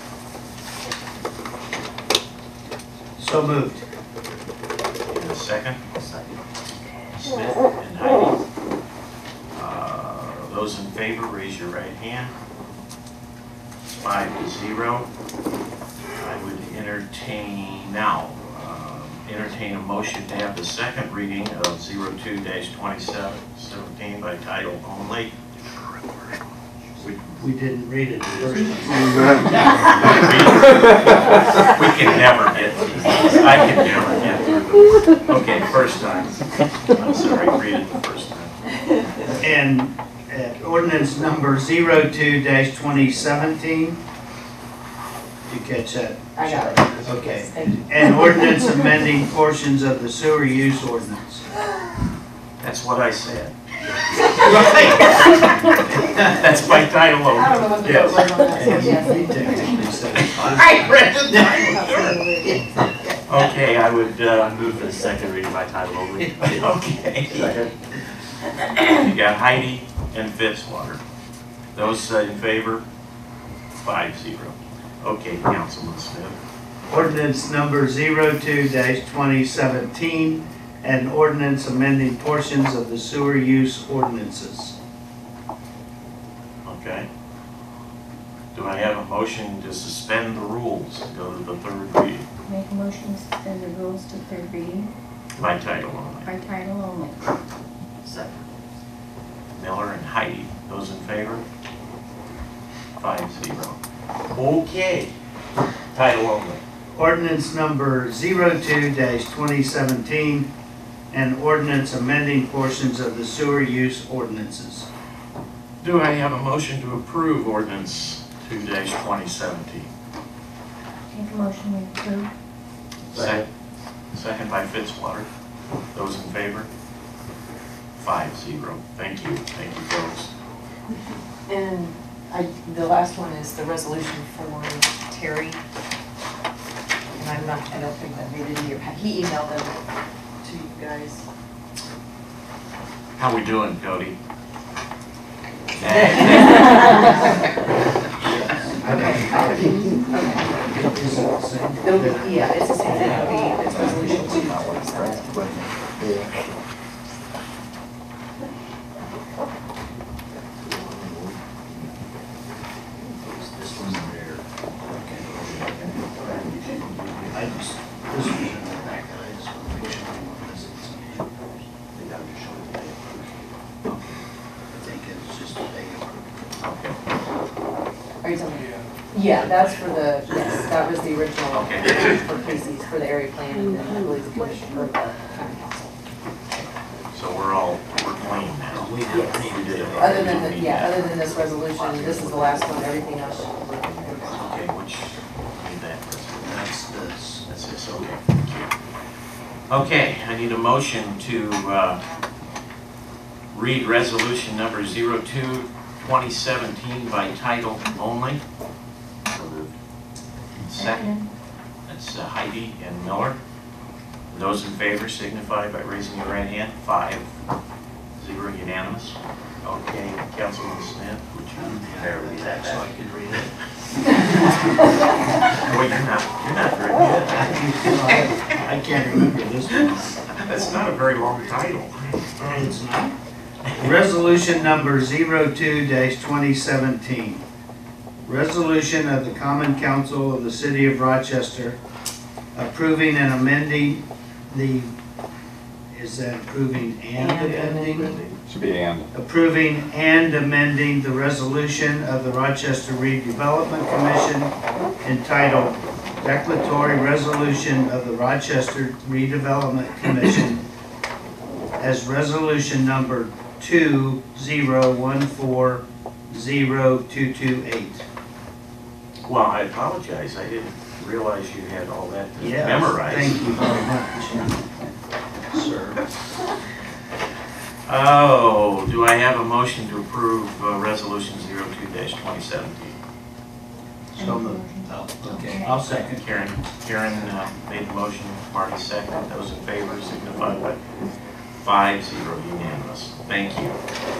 So moved. In a second. Second. Smith and Heidi. Uh, Those in favor, raise your right hand. Five to zero. I would entertain now, uh, entertain a motion to have the second reading of zero two dash twenty seventeen by title only. We We didn't read it the first time. we can never get through these. I can never get through them. Okay, first time. I'm sorry, read it the first time. And uh, ordinance number zero two dash twenty seventeen. Did you catch that? I got it. Okay. Yes, thank you. An ordinance amending portions of the sewer use ordinance. That's what I said. That's by title only. I don't know what the vote was on that, so yes. I read the title. Okay, I would uh, Move for the second reading by title only. Okay. Second. You got Heidi and Fitzwater. Those uh, in favor? Five zero. Okay, Councilman Smith. Ordinance number zero two dash twenty seventeen, an ordinance amending portions of the sewer use ordinances. Okay. Do I have a motion to suspend the rules and go to the third reading Make a motion to suspend the rules to third reading by title only? by title only. Second. Miller and Heidi. Those in favor? Five zero. Okay. Title only. Ordinance number zero two dash twenty seventeen, an ordinance amending portions of the sewer use ordinances. Do I have a motion to approve ordinance two dash twenty seventeen? Make a motion to approve. Second. Second by Fitzwater. Those in favor? five zero. Thank you, thank you, folks. And I, the last one is the resolution for Terry. And I'm not, I don't think that made it here. He emailed them to you guys. How we doing, Cody? It'll be, yeah, it's the same, it'll be, it's resolution two twenty-seven. This one's there. Okay. I just, this was in the back, I just want to make sure I'm on this. I think it's just a day. Okay. Are you telling me? Yeah, that's for the, yes, that was the original Okay. for Casey's, for the area plan, and then I believe the commission for the county council. So we're all, we're clean now. We did, we did it. Other than, the- yeah, other than this resolution, this is the last one, everything else should be. Okay, which, need that, That's this. that's this, okay, thank you. Okay, I need a motion to, uh, read resolution number zero two twenty seventeen by title only. Second, that's uh, Heidi and Miller. Those in favor signify by raising your right hand. Five, zero, unanimous. Okay, Councilman Smith, would you verify that so I could read it? Well, you're not, you're not very good. I can't remember this one. That's not a very long title. It's not. Resolution number zero two twenty seventeen. Resolution of the Common Council of the City of Rochester approving and amending the, is that approving and amending? Should be and. Approving and amending the resolution of the Rochester Redevelopment Commission entitled Declaratory Resolution of the Rochester Redevelopment Commission as resolution number two zero one four zero two two eight. Well, I apologize. I didn't realize you had all that Yes, memorized. thank you very much, sir. Oh, do I have a motion to approve uh, resolution zero two twenty seventeen? So moved. Oh, okay, I'll second. Karen, Karen uh, made the motion, Marty seconded. Those in favor signify by five zero, unanimous. Thank you.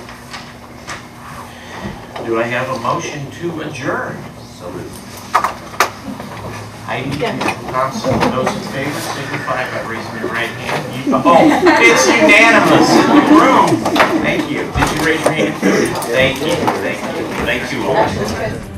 Do I have a motion to adjourn? So moved. Heidi Thompson, those in favor signify by raising your right hand. You- Oh, it's unanimous in the room. Thank you. Did you raise your hand? Thank you, thank you, thank you all.